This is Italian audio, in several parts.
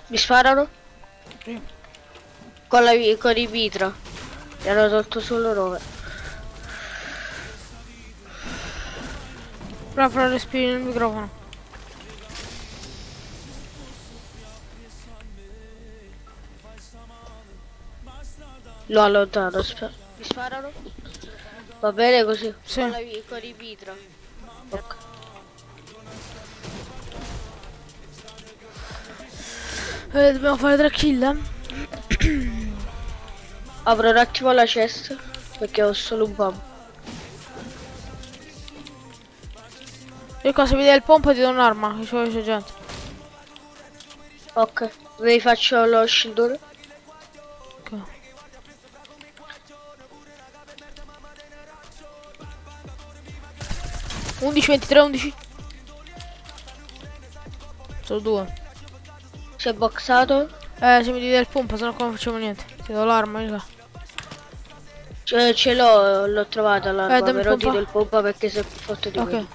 Mi sparano? Sì. Con i mitra. Mi hanno tolto solo 9. Prova a fare respiri nel microfono. Lo allontano, aspetta. Mi sparano? Va bene così? Sì. Con i mitra. Ok. Dobbiamo fare 3 kill. Apro un attimo la chest perché ho solo un bomb. Io cosa vedi il pompa ti do un'arma, che c'è gente. Ok, vi faccio lo scindone. Ok. (11, 23, 11). Sono 2. Si è boxato. Se mi dai il pompa, sennò qua non facciamo niente. Ti do l'arma, raga. Ce l'ho trovata l'arma, dammi il però ti pompa. do il pompa perché sei più forte di Ok. me.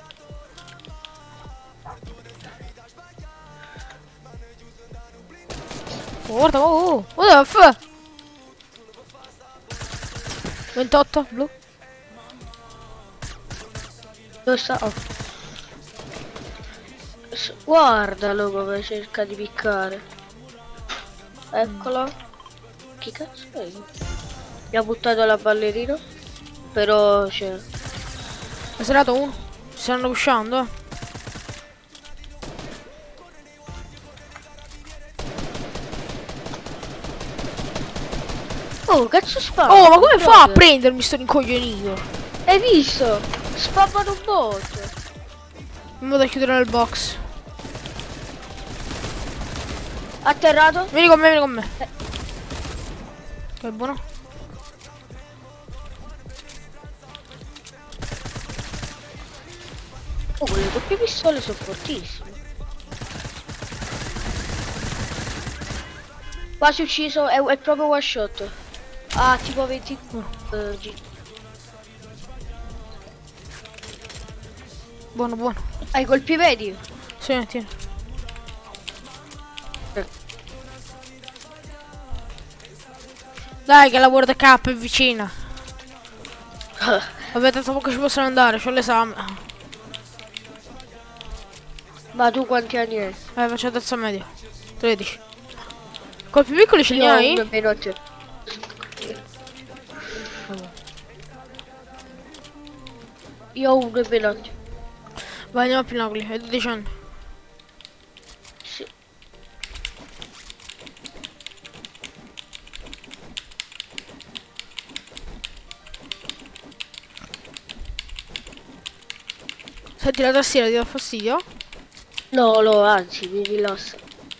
Oh, guarda, oh, what the fuck? 28, blu. Dove sta? Oh. Guardalo come cerca di piccare. Eccolo. Chi cazzo è? Mi ha buttato la ballerina. Però c'è. È serato uno. Si stanno pushando, Oh, cazzo spara. Oh, ma come fa a prendermi sto rincoglionito? Hai visto? Spammano un bot. In modo da chiudere nel box. Atterrato? Vieni con me, vieni con me. Che buono. Oh, le doppie pistole sono fortissime. Quasi ucciso, è proprio one shot. Ah, tipo 20 G. Buono, buono. Hai colpi vedi? Sì, tieni. Dai che la World Cup è vicina. Vabbè, tanto poco ci possono andare, c'ho l'esame. Ma tu quanti anni hai? Faccio terza media. 13. Colpi piccoli ce li Io ho hai? uno meno a te. Io ho uno meno a te. Vai, andiamo a Pinacoli, hai 12 anni. Sì. Senti la tastiera, ti dà fastidio? No, no, anzi, mi rilassa.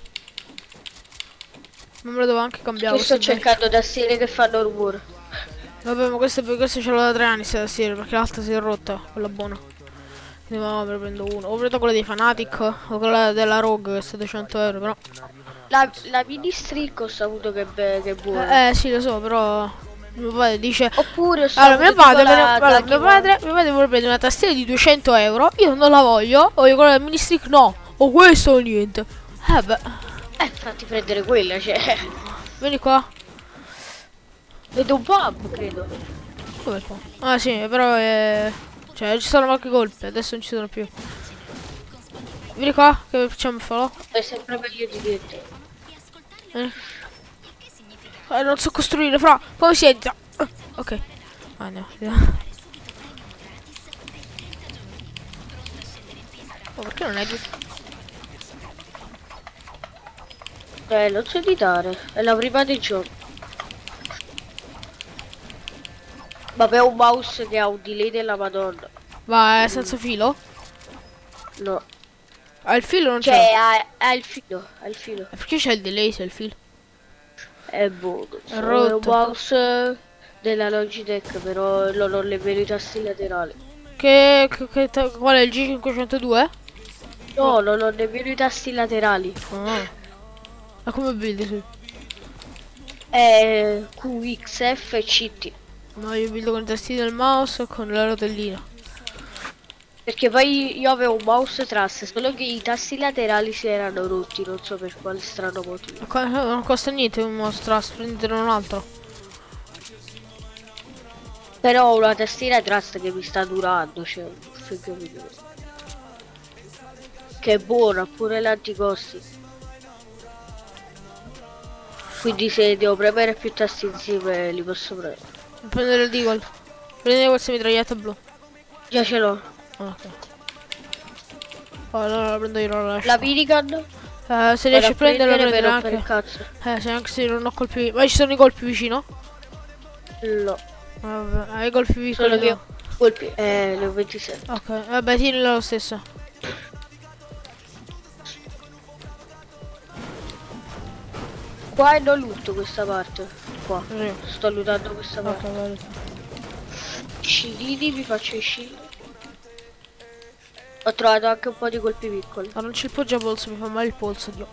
Ma me lo devo anche cambiare. Io sto questo è cercando tastiere che fanno rumore. vecchio. Vabbè, ma questo ce l'ho da 3 anni questa tastiera, perché l'altra si è rotta, quella buona. Quindi ma me ne prendo uno. Ho preso quella dei Fanatic o quella della Rogue che sta 200 euro, però. La mini string ho saputo che è buona. Sì, lo so, però. Mio padre dice. Oppure ho Allora, saputo mio padre vuole prendere una tastiera di 200 euro. Io non la voglio. Voglio quella della mini stick, no. O questo o niente. Beh. Fatti prendere quella, cioè. Vieni qua. Vedo un pub, credo. Come qua? Ah, sì, però cioè, ci sono qualche colpi. Adesso non ci sono più. Vieni qua, che facciamo il falò? È sempre meglio di dirti. Non so costruire, fra. Come si entra? Ok. Andiamo. Oh, perché non è giù? Non so editare, è la prima di gioco. Vabbè, un mouse che ha un delay della Madonna. Va, è senza filo? No. Ha il filo o non c'è? Cioè, ha il filo, ha il filo. Perché c'è il delay se il filo? È buono. È È un rotto. mouse della Logitech, però non ho nemmeno i tasti laterali. Qual è il G502? No, non ho nemmeno i tasti laterali. Ah. Ma come build su? È QXF e CT. No, io build con i tasti del mouse e con la rotellina. Perché poi io avevo un mouse trust, solo che i tasti laterali si erano rotti, non so per quale strano motivo. Non costa niente un mostro, prendere un altro. Però ho una tastiera trust che mi sta durando, cioè, finché mi dura. Che è buona, pure l'anticosti. Quindi se devo premere più tasti insieme li posso premere. Prendere il Deagle. Prendere questa mitraglietta blu. Già ce l'ho. Ok. Allora la prendo io, la lascio. La minigun? Se riesci a prenderla, prendere per anche. il cazzo. Se anche se non ho colpi. Ma ci sono i colpi vicino? No. Vabbè, hai i colpi piccoli. Solo che io colpi. Ne ho 27. Ok, vabbè, tienila lo stesso. Qua e non lutto questa parte. Qua. Sì. Sto lootando questa parte. Ok, vale. Scilini, vi faccio i scilini. Ho trovato anche un po' di colpi piccoli. Ma non c'è il poggiapolso, mi fa male il polso, Dio.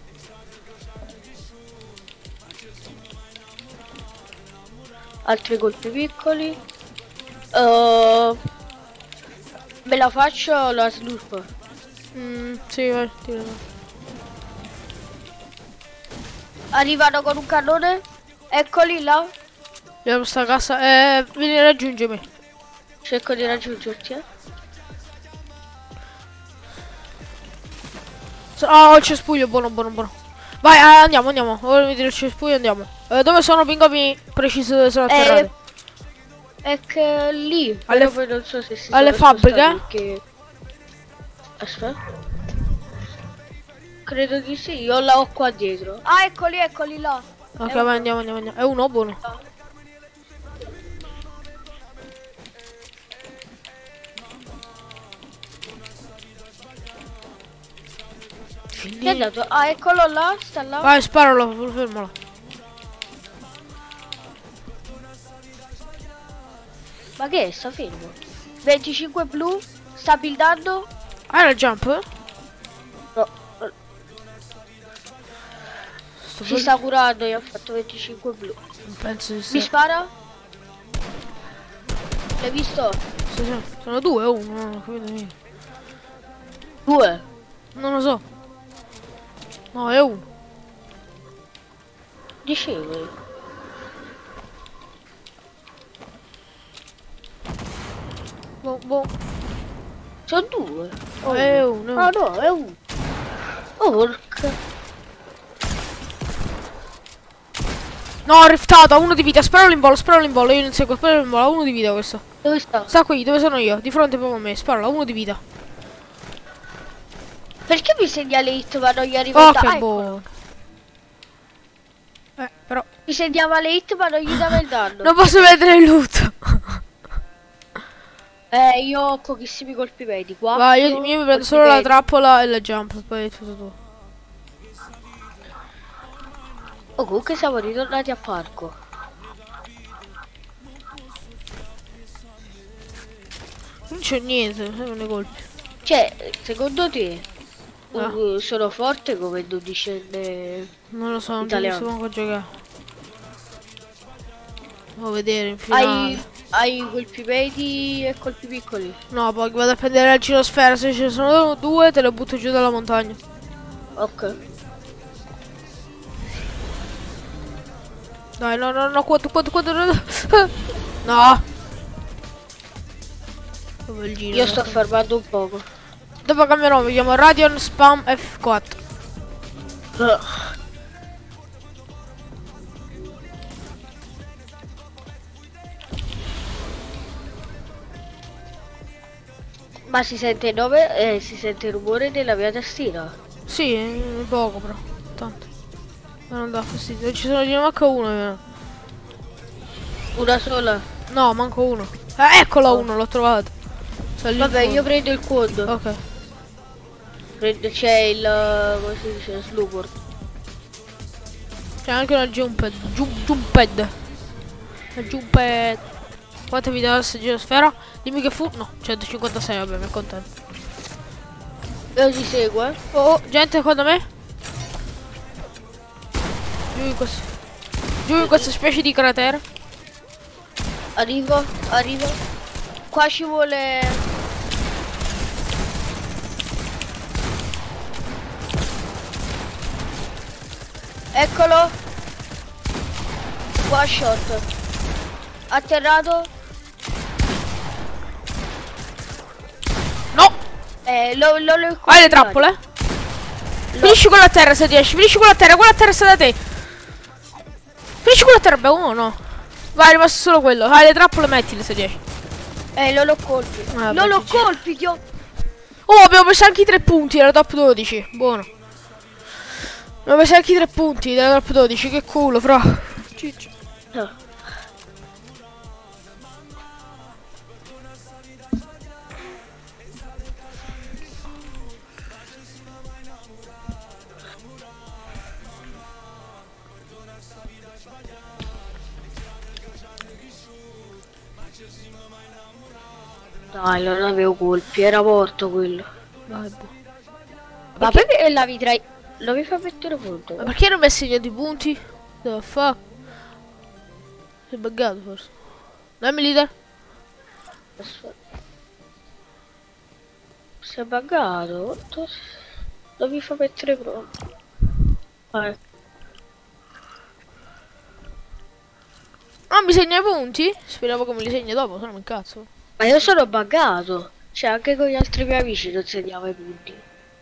Altri colpi piccoli. Me la faccio la slurp. Sì, vai, tirala. Arrivano con un cannone. Eccoli là. Vediamo sta cassa. Vieni a raggiungermi. Cerco di raggiungerti, Oh, il cespuglio, buono, buono, buono. Vai, andiamo, andiamo. Ora mi tiro il cespuglio e andiamo. Dove sono? Pingami preciso dove sono atterrati. È che lì. Alle, poi non so se si alle sono fabbriche? spostati perché... Aspetta. Credo di sì, io la ho qua dietro. Ah, eccoli, eccoli là. Ok, vai, andiamo, andiamo, andiamo. È uno buono. Che è andato? Ah, eccolo là, sta là. Vai, sparalo, fermalo. Ma che è? Sta fermo. 25 blu, sta buildando. Hai il jump? No. Si sta curando, io ho fatto 25 blu. Non penso di Mi sì. spara? L'hai visto? Sì, sì. Sono due o uno? Non ho capito niente. 2. Non lo so. No, è uno. Dicevi. Boh, boh. Sono 2. Oh, è uno. Ah no, è uno. Oh, porca. No, ho riftato, ha uno di vita. Sparalo in volo, io non seguo, sparalo in volo, ha uno di vita questo. Dove sta? Sta qui, dove sono io? Di fronte proprio a me, sparalo, ha uno di vita. Perché mi segnala hit ma non gli arriva il Oh, che danno? buono. Però Mi segnava le hit ma non gli dava il danno. non posso vedere il loot. Io ho pochissimi colpi vedi qua. Vai, io mi prendo solo la trappola e la jump, poi è tutto tu. Oh, comunque siamo ritornati a parco. Non c'è niente, sono i colpi. Cioè, secondo te Ah. sono forte come dodicenne Non lo so, non ci italiano? posso manco giocare. Devo vedere in finale. Hai colpi vedi e colpi piccoli? No, poi vado a prendere la girosfera, se ce ne sono due te le butto giù dalla montagna. Ok. Dai, no, no, no, quanto, no. Dove il giro? Io sto fermando un poco. Dopo cambierò, mi chiamo Radeon Spam F4. Ma si sente il nome? Si sente il rumore della mia tastiera. Sì, poco però, tanto. Ma non dà fastidio, ci sono di manco uno. Una sola. No, manco uno. Eccola uno, l'ho trovato. Vabbè, io prendo il quad. Ok. C'è il... come si dice? Slowboard. C'è anche una jumped. Jumped. La jumped. Quante vi dà questa girosfera? Dimmi che fu. No, 156, vabbè, mi accontento. Io ti seguo, Oh, gente qua da me. Giù in questa specie di cratere. Arrivo. Qua ci vuole... Eccolo. One shot. Atterrato. No! L'ho Hai le trappole? Finisci quello a terra se riesci. Finisci quello a terra sta da te. Finisci quello a terra, beh, uno no. Vai, è rimasto solo quello. Hai le trappole, mettile se riesci. Non l'ho colpi. Non l'ho colpi, io. Oh, abbiamo preso anche i 3 punti della top 12. Buono. Abbiamo preso anche i 3 punti della top 12. Che culo, fra. No. Dai, non avevo colpi, era morto quello. Vai, boh. Ma perché la vitrai? Lo mi fa mettere punto? Ma perché non mi ha segnato i punti? The fuck? Si è buggato forse. Dammi leader. Si è buggato? Lo mi fa mettere pronto. Vai. Ah, mi segna i punti? Speravo che me li segna dopo, se no mi incazzo. Ma io sono buggato. Cioè, anche con gli altri miei amici non segniamo i punti.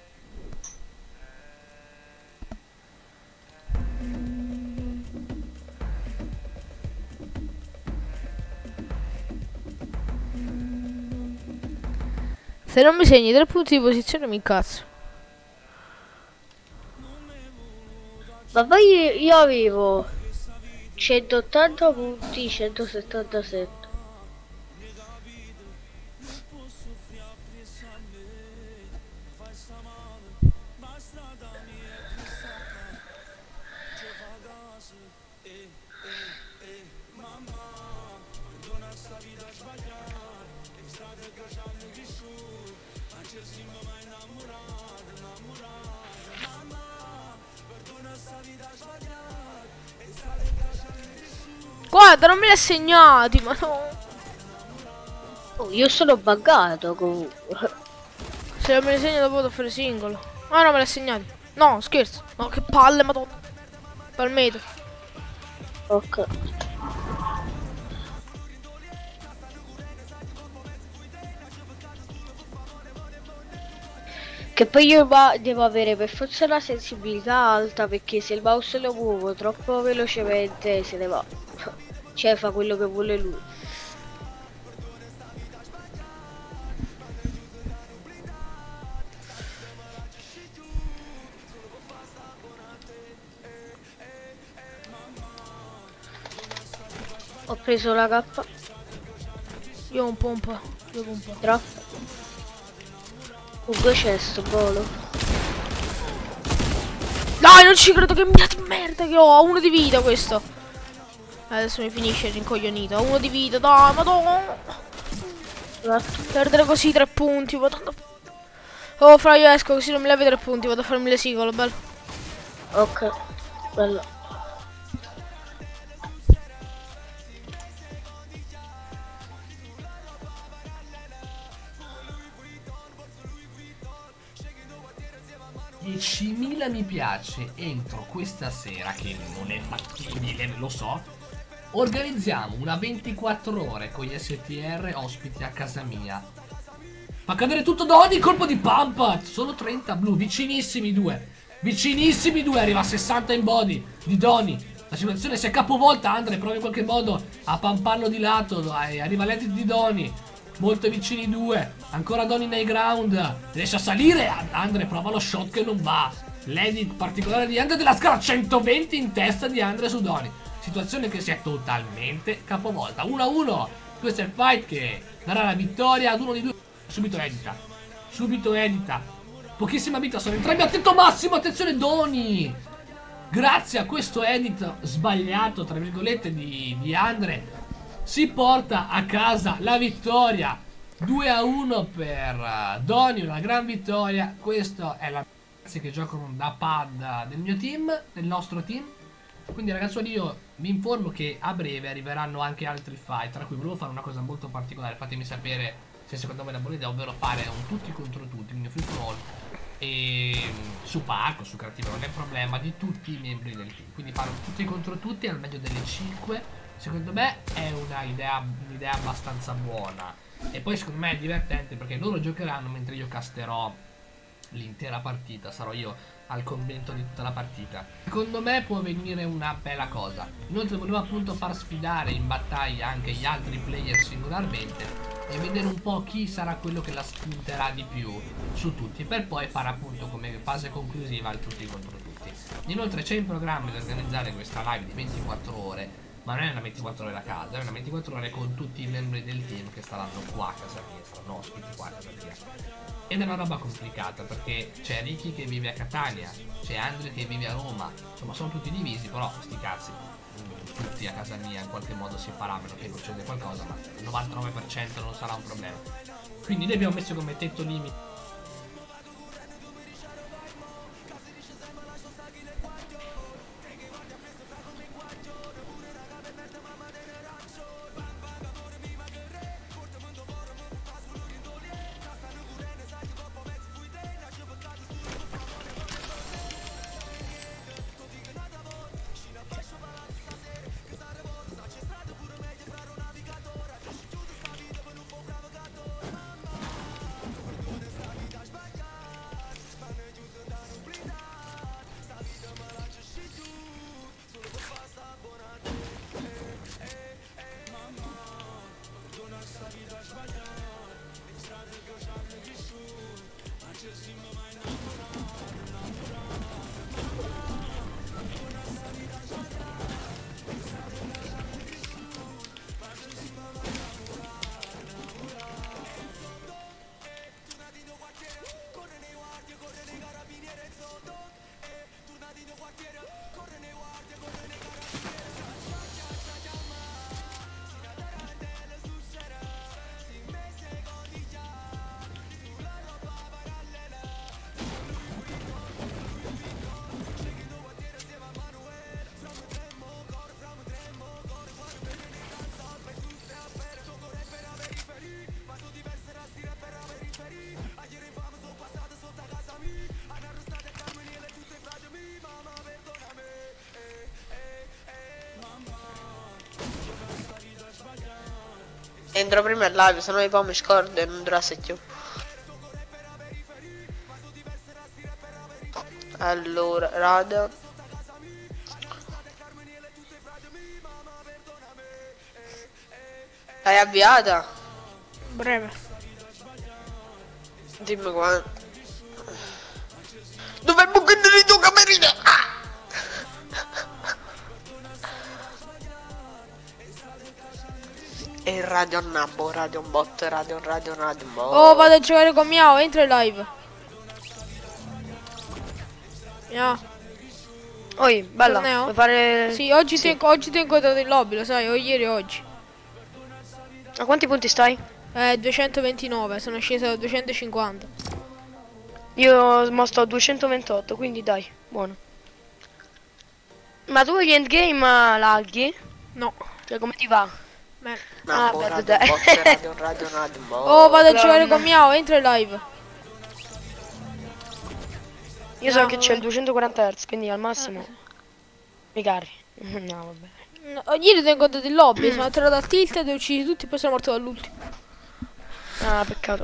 Se non mi segni 3 punti di posizione mi incazzo. Ma poi io avevo 180 punti, 177. Guarda, non me li ha segnati, ma no. Oh, io sono buggato comunque. Se non me li segna dopo devo fare singolo. Ah no, me li ha segnati. No, scherzo. No, che palle, madonna. Palmetto. Ok. Che poi io devo avere per forza la sensibilità alta, perché se il mouse lo muovo troppo velocemente se ne va. Cioè fa quello che vuole lui. Ho preso la K. Io un po', un po'. Io un po'. Troppo. Comunque c'è sto volo. Dai, non ci credo, che merda che ho. Uno di vita questo. Adesso mi finisce rincoglionito. Uno di vita, dai, madonna. Perdere così 3 punti, madonna. Oh, fra, io esco così non mi levi 3 punti. Vado a farmi le singolo, bello. Ok, bello. $10.000 mi piace entro questa sera, che non è fattibile, lo so. Organizziamo una 24 ore con gli STR ospiti a casa mia. Fa cadere tutto Doni, colpo di pump. Solo 30 blu, vicinissimi due. Vicinissimi due, arriva a 60 in body di Doni. La situazione si è capovolta, Andre prova in qualche modo a pamparlo di lato, dai, arriva l'edit di Doni. Molto vicini due. Ancora Doni nei ground. Riesce a salire. Andre prova lo shot che non va. L'edit particolare di Andre della scala 120 in testa di Andre su Doni. Situazione che si è totalmente capovolta. 1-1. Questo è il fight che darà la vittoria ad uno di due. Subito edita. Subito edita. Pochissima vita, sono entrambi. Attento Massimo. Attenzione Doni. Grazie a questo edit sbagliato, tra virgolette, di Andre, si porta a casa la vittoria. 2-1 per Doni, una gran vittoria. Questo è la ragazzi che giocano da pad del mio team, del nostro team. Quindi ragazzuoli, io vi informo che a breve arriveranno anche altri fight, tra cui volevo fare una cosa molto particolare. Fatemi sapere se secondo me è una buona idea, ovvero fare un tutti contro tutti, quindi free for all, e su Parco, su Creativo non è problema, di tutti i membri del team. Quindi fanno tutti contro tutti al meglio delle 5. Secondo me è un'idea abbastanza buona. E poi secondo me è divertente perché loro giocheranno mentre io casterò l'intera partita, sarò io al commento di tutta la partita. Secondo me può venire una bella cosa. Inoltre volevo appunto far sfidare in battaglia anche gli altri player singolarmente e vedere un po' chi sarà quello che la spunterà di più su tutti, per poi fare appunto come fase conclusiva il tutti contro tutti. Inoltre c'è in programma di organizzare questa live di 24 ore, ma non è una 24 ore a casa, è una 24 ore con tutti i membri del team che staranno qua a casa mia, saranno ospiti qua a casa mia. Ed è una roba complicata perché c'è Ricky che vive a Catania, c'è Andre che vive a Roma, insomma sono tutti divisi, però sti cazzi, tutti a casa mia in qualche modo si farà, meno che succede qualcosa, ma il 99% non sarà un problema. Quindi noi abbiamo messo come tetto limite. Entro prima in live, se no poi mi scordo e non durassi più. Allora, radio. L'hai avviata? Breve. Dimmi quando. Dove è il buco di tua camerina? E il radio nabbo, radio bot, radio bot. Oh, vado a giocare con Miao, entra in live. Miao. Oi, bella, Torneo? vuoi fare... Sì, oggi ti ho incontrato in lobby, lo sai, o ieri o oggi. A quanti punti stai? 229, sono sceso a 250. Io mo sto a 228, quindi dai, buono. Ma tu gli endgame laghi? No. Cioè come ti va? Beh. Nabbo, beh, radio dai. bot, radio bot. Oh, vado a giocare con Miao, entra in live. Io so No, che c'è il 240 Hz, quindi al massimo mi cari. No, vabbè. No, ieri ti ho incontrato in lobby, sono atterrato al tilt ed ho ucciso tutti, poi sono morto dall'ultimo. Ah, peccato.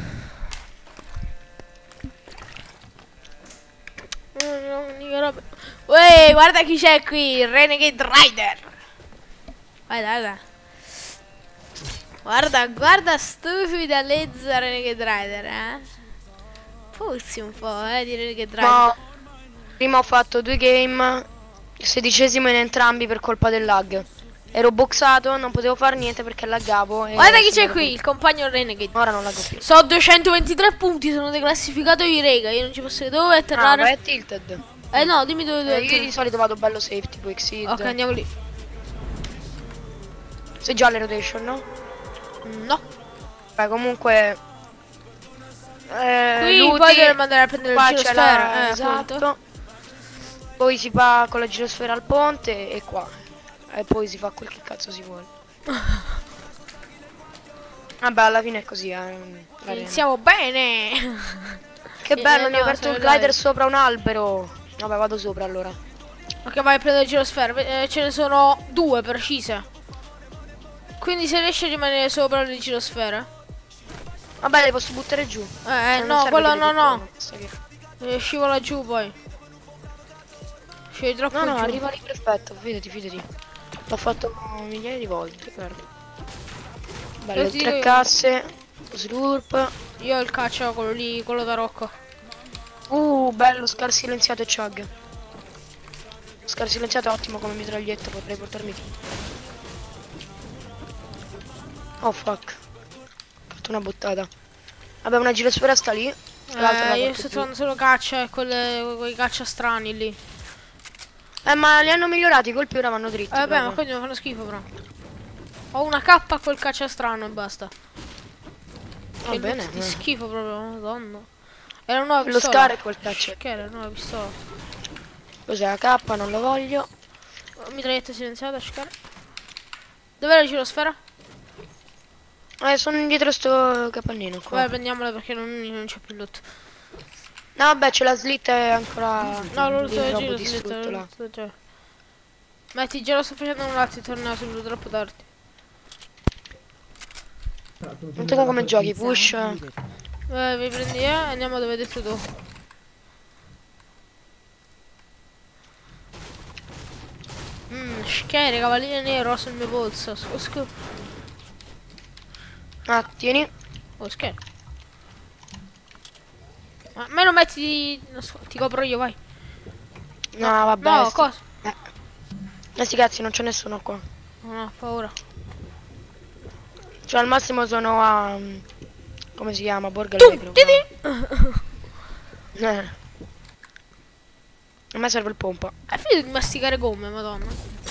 Uè, guarda chi c'è qui, il Renegade Rider. Guarda. Guarda stupida Lezza Renegade Rider, Puzzi un po', di Renegade Rider. Ma prima ho fatto 2 game, 16esimo in entrambi per colpa del lag. Ero boxato, non potevo fare niente perché laggavo. Guarda chi c'è qui, il compagno Renegade. Ora non laggo più. So 223 punti, sono declassificato io, rega. Io non ci posso dove atterrare. Vai a tilted. No, dimmi dove devo Io di atterrare. solito vado bello safe, tipo exceed. Ok, andiamo lì. Sei già alle rotation, no? No. Beh, comunque... Qui Luti, poi dovremmo andare a prendere qua il c'è girosfera. esatto. Appunto. Poi si va con la girosfera al ponte e qua. E poi si fa quel che cazzo si vuole. Vabbè, alla fine è così, l'arena. Iniziamo bene. Che bello, mi no, ho aperto sei un glider live. sopra un albero. Vabbè, vado sopra allora. Ok, vai a prendere girosfere. Ce ne sono 2 precise. Quindi se riesci a rimanere sopra le girosfere. Vabbè, le posso buttare giù. Non No, serve quello che le no, no. dico, basta che- Scivola giù poi. Scendi troppo No, no, giù. arriva lì perfetto, fidati, fidati. L'ho fatto migliaia di volte, guarda. Bello, Io ti dico 3 io. casse, slurp. Io ho il caccia, quello lì, quello da Rocco. Bello, scar silenziato e chug. Scar silenziato è ottimo come mitraglietta, potrei portarmi qui. Oh fuck. Ho fatto una bottata. Vabbè, una girosfera sta lì. L'altra la Io porto sto giù. trovando solo caccia e quei caccia strani lì. Ma li hanno migliorati, i colpi ora vanno dritti. Vabbè, ma proprio. quelli mi fanno schifo però. Ho una K a quel caccia strano e basta. Va Che bene. loot di schifo proprio, madonna. Era una Lo pistola. scar e quel caccia. Che era una pistola. Cos'è la K? Non lo voglio. Mitraglietta silenziata, scar. Dov'è la girosfera? Sono dietro sto capannino qua. Vai, prendiamola perché non c'è più loot. No, vabbè, c'è la slitta e ancora. No, lo loot il del robo giro, distrutto là. Metti, già lo sto facendo un attimo, torna subito troppo tardi. Non so come giochi, push. Vi prendi e andiamo dove hai detto tu. Schere, cavaliere nero sul mio polso. Tieni. Oh, schere. Ma me lo metti ti copro io, vai. No, vabbè. No, cosa? Sti cazzi, non c'è nessuno qua. Non ho paura. Cioè, al massimo sono a. Come si chiama? Borgo Tu, Allegro. Titi! A me serve il pompa. È finito di masticare gomme, madonna.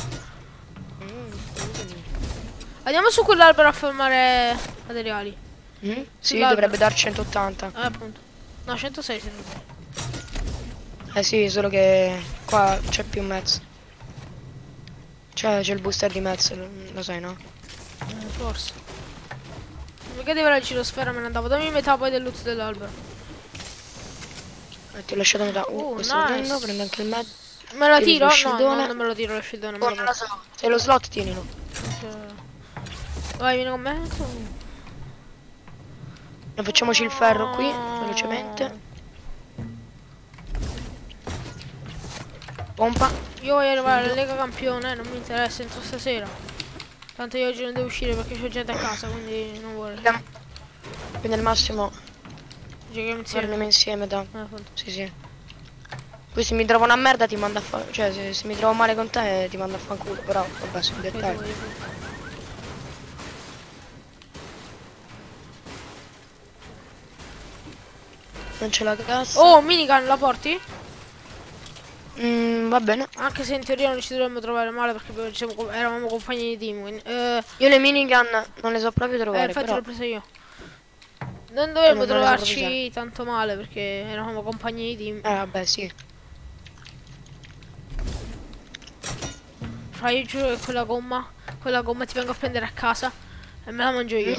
Andiamo su quell'albero a fermare materiali. Sì, Sull'albero. dovrebbe dar 180. Appunto. No, 106 se non Sì, solo che qua c'è più mezzo. C'è il booster di mezzo, lo sai, no? forse. Perché deve la girosfera me ne andavo. Dammi metà poi del loot dell'albero. Ti ho lasciato metà. Questo lo prendo, prendo anche il mezzo. Me lo Tieni tiro? lo No, scildone. non me lo tiro lo scildone. Oh, non lo so. Se lo slot tienilo. Vai, vieni con me. Facciamoci il ferro qui, velocemente. Pompa. Io voglio arrivare alla Lega Campione, non mi interessa entro stasera. Tanto io oggi non devo uscire perché c'ho gente a casa, quindi non vuole. Quindi al massimo Giochiamo insieme. torniamo insieme, da. Appunto. Sì. Poi se mi trovo una merda ti manda a fa. Cioè se mi trovo male con te ti manda a fanculo, però vabbè, sono dettagli. Non c'è la cassa. Oh, minigun, la porti? Va bene. Anche se in teoria non ci dovremmo trovare male perché eravamo compagni di team. Quindi, Io le minigun non le so proprio trovare. infatti però. l'ho presa io. Non dovremmo non le so trovarci proprio tanto male perché eravamo compagni di team. Vabbè, sì. Fra io giuro che quella gomma ti vengo a prendere a casa e me la mangio io.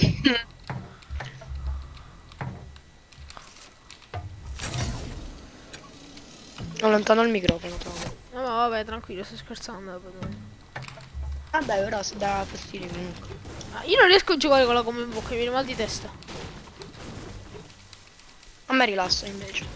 Allontano il microfono, trovo. No, ma vabbè, tranquillo, sto scherzando. Vabbè, ora si dà fastidio comunque. Io non riesco a giocare con la gomma in bocca, mi viene mal di testa. A me rilassa invece.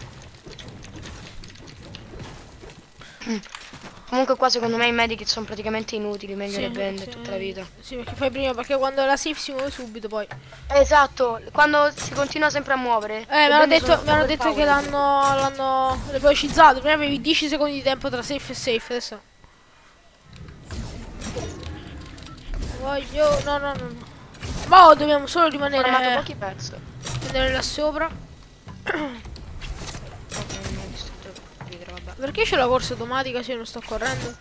Comunque qua secondo me i medikit sono praticamente inutili, meglio Sì, le prende sì, tutta la vita. Sì, perché fai prima, perché quando la safe si muove subito poi. Esatto, quando si continua sempre a muovere. Mi hanno detto che l'hanno velocizzato. Prima avevi 10 secondi di tempo tra safe e safe, adesso. Voglio. No. Ma dobbiamo solo Ho formato rimanere. pochi pezzi. Prendere là sopra. Perché c'è la corsa automatica se io non sto correndo?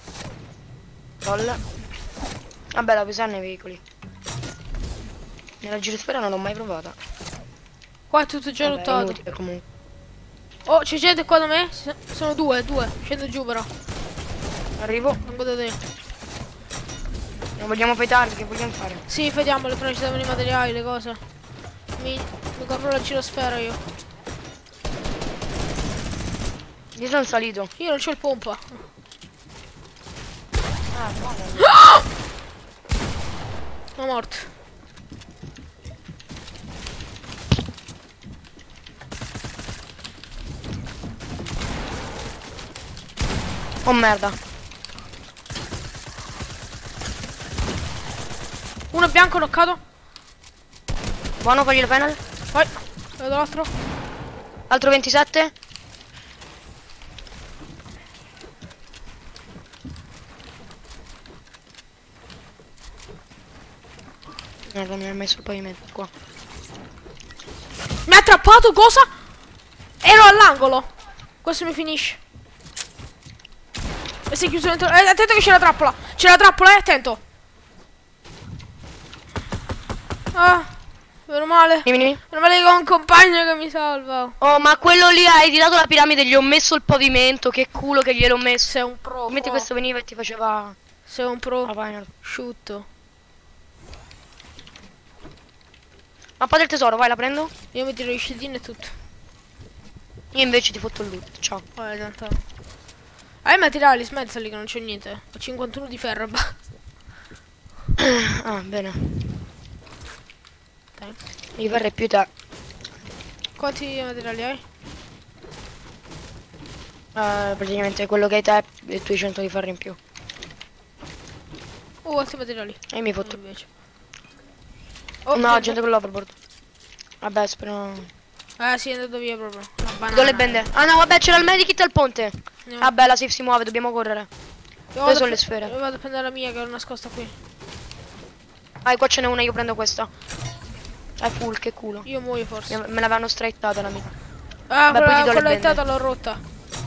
Vabbè, la pesare nei veicoli. Nella girosfera non l'ho mai provata. Qua è tutto già Vabbè, è lottato. inutile comunque. Oh, c'è gente qua da me? Sono due. Scendo giù però. Arrivo. Vengo da te. Non vogliamo fightarli, che vogliamo fare? Sì, vediamole, però ci devono i materiali, le cose. Mi copro la girosfera io. Io sono salito. Io non c'ho il pompa. Ah, buono. Sono morto. Oh merda. Uno bianco knoccato. Buono, fagli le penal. Vai. Vedo l'altro. Altro 27. Merda, mi ha messo il pavimento qua. Mi ha attrappato, cosa? Ero all'angolo. Questo mi finisce. E si è chiuso dentro. Attento che c'è la trappola. C'è la trappola, attento. Ah, meno male. Vieni. Meno male che ho un compagno che mi salva. Oh, ma quello lì hai tirato la piramide, gli ho messo il pavimento. Che culo che gliel'ho messo. Sei un pro. Metti questo veniva e ti faceva Sei un pro. la final. Asciutto. Mappa del tesoro, vai, la prendo. Io mi tiro i scildini e tutto. Io invece ti fotto il loot. Ciao. Vai, tanto. Hai i materiali, smezzali che non c'ho niente. Ho 51 di ferro e basta. Ah, bene. Dai. Mi verrei più te. Quanti materiali hai? Praticamente quello che hai te e tu hai 100 di ferro in più. Altri materiali. E mi fotto. Invece. Oh, No, gente con l'overboard. Vabbè, spero. Sì, è andato via proprio. La banana. Do le bende. Ah no, vabbè, c'era il medikit al ponte. Andiamo. Vabbè, la safe si muove, dobbiamo correre. Io Dove sono le sfere? Io vado a prendere la mia che ho nascosta qui. Vai, qua ce n'è una, io prendo questa. È full, che culo. Io muoio forse. Me l'avevano straittata la mia. Ah, Vabbè, poi ti do le quella bende. ittata l'ho rotta.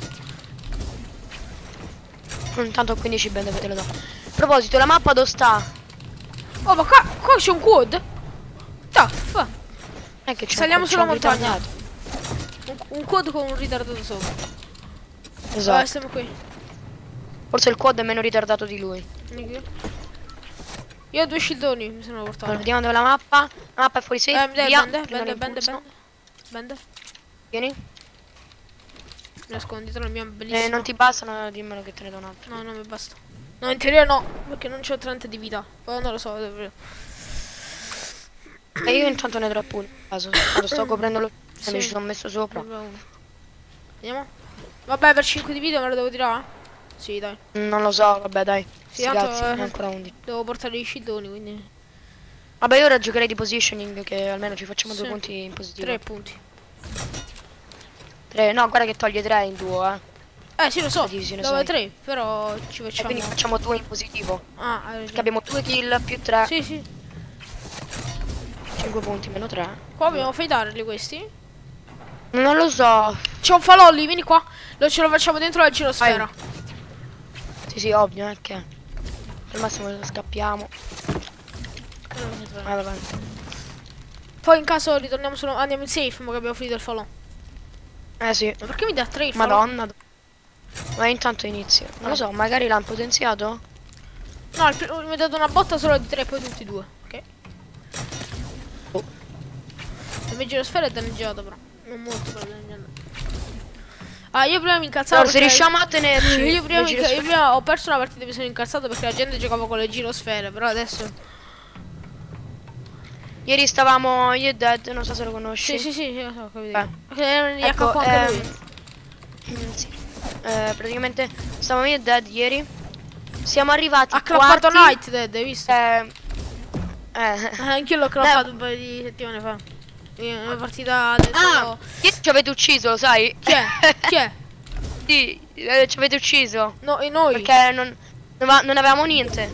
Intanto 15 bende te le do. A proposito, la mappa dove sta? Oh, ma qua c'è un quad. Tough. Che c'è Saliamo c'è sulla un montagna. ritardato. Un quad con un ritardato sopra. Vai, Esatto. stiamo qui. Forse il quad è meno ritardato di lui. Vieni qui. Io ho 2 scildoni, mi sono Allora, portato. vediamo dove è la mappa. La mappa è fuori safe. Via. Bende. Vieni. Mi nascondo dietro la mia bellissima. Non ti bastano, dimmelo che te ne do un altro. No, non mi basta. No, in teoria no, perché non c'ho 30 di vita. Oh, non lo so, davvero. E io intanto ne drop uno. Caso. Quando sto coprendo lo Sì. mi ci sono messo sopra. Vediamo. Vabbè, per 5 di vita me lo devo tirare? Sì, dai. Non lo so, vabbè dai. Sì, Sti tanto, cazzi, ne ho ancora 11. Devo portare i scildoni, quindi Vabbè, io ora giocherei di positioning, che almeno ci facciamo Sì. 2 punti in positivo. 3 punti. 3, no, guarda che toglie 3 in duo, Sì, lo so. La divisione Dove sei. 3, però ci E facciamo. quindi facciamo 2 in positivo. Ah, hai Che ragione. abbiamo 2 kill più 3. Sì, sì. 5 punti meno 3. Qua dobbiamo fightarli questi. Non lo so. C'è un falò lì, vieni qua. Ce lo facciamo dentro la girosfera. Sì, ovvio, che al massimo scappiamo. Vai, vai. Poi in caso ritorniamo solo. Andiamo in safe, ma che abbiamo finito il falò. Sì. Ma perché mi dà 3 il falò? Madonna. Ma intanto inizio. Non lo so, magari l'hanno potenziato? No, mi ha dato una botta solo di 3, poi tutti 2. Ok. Oh. La mia girosfera è danneggiata però. Non molto però danneggiata. Ah, io prima mi incazzavo Allora, se perché- riusciamo a tenerci io prima, le girosfere- io prima ho perso una partita e mi sono incazzato perché la gente giocava con le girosfere. Però adesso... Ieri stavamo io e Dead, non so se lo conosci. Sì, lo so, ho capito. Ecco, Ecco, anche lui. sì. Praticamente stavamo io e Dead ieri. Siamo arrivati Ha clappato quarti. Night Dead, hai visto? Anche Anch'io l'ho clappato un paio di settimane fa. Una partita adesso... Chi ci avete ucciso, lo sai? Chi è? Chi è? Sì, ci avete ucciso. No, e noi. Perché non avevamo niente.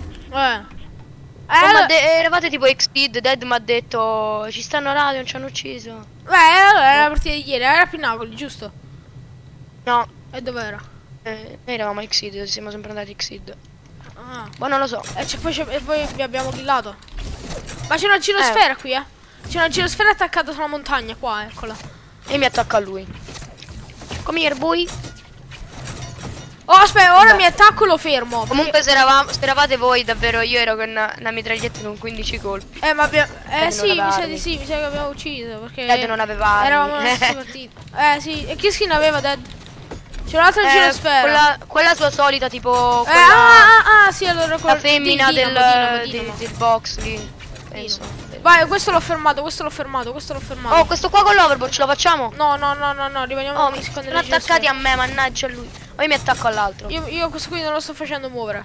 Eravate tipo X-Kid, Dead mi ha detto ci stanno radio, non ci hanno ucciso. Allora era la partita di ieri, era a Pinnacoli, giusto? No, E dov'era? noi eravamo X-Kid, siamo sempre andati X-Kid. Ah. Ma non lo so. E poi vi abbiamo killato. Ma c'è una girosfera qui, eh? C'è una girosfera attaccata sulla montagna, qua, eccola. E mi attacca a lui. Come here, boy? Oh, aspetta, ora mi attacco e lo fermo. Comunque se eravate voi, davvero, io ero con una mitraglietta con 15 colpi. Ma abbiamo... non sì, mi aveva sa armi. di sì, mi sa che abbiamo ucciso, perché... Dead non aveva armi. Eravamo nella stessa partita. Sì, e che skin aveva Dead? C'è un'altra girosfera. Quella sua solita, tipo Sì, allora la femmina Dinamo. del box lì. Penso. Vai, questo l'ho fermato, questo l'ho fermato. Oh, questo qua con l'overboard ce lo facciamo? No, rimaniamo Oh, mi sono attaccati a me, mannaggia lui. O io mi attacco all'altro. Io questo qui non lo sto facendo muovere.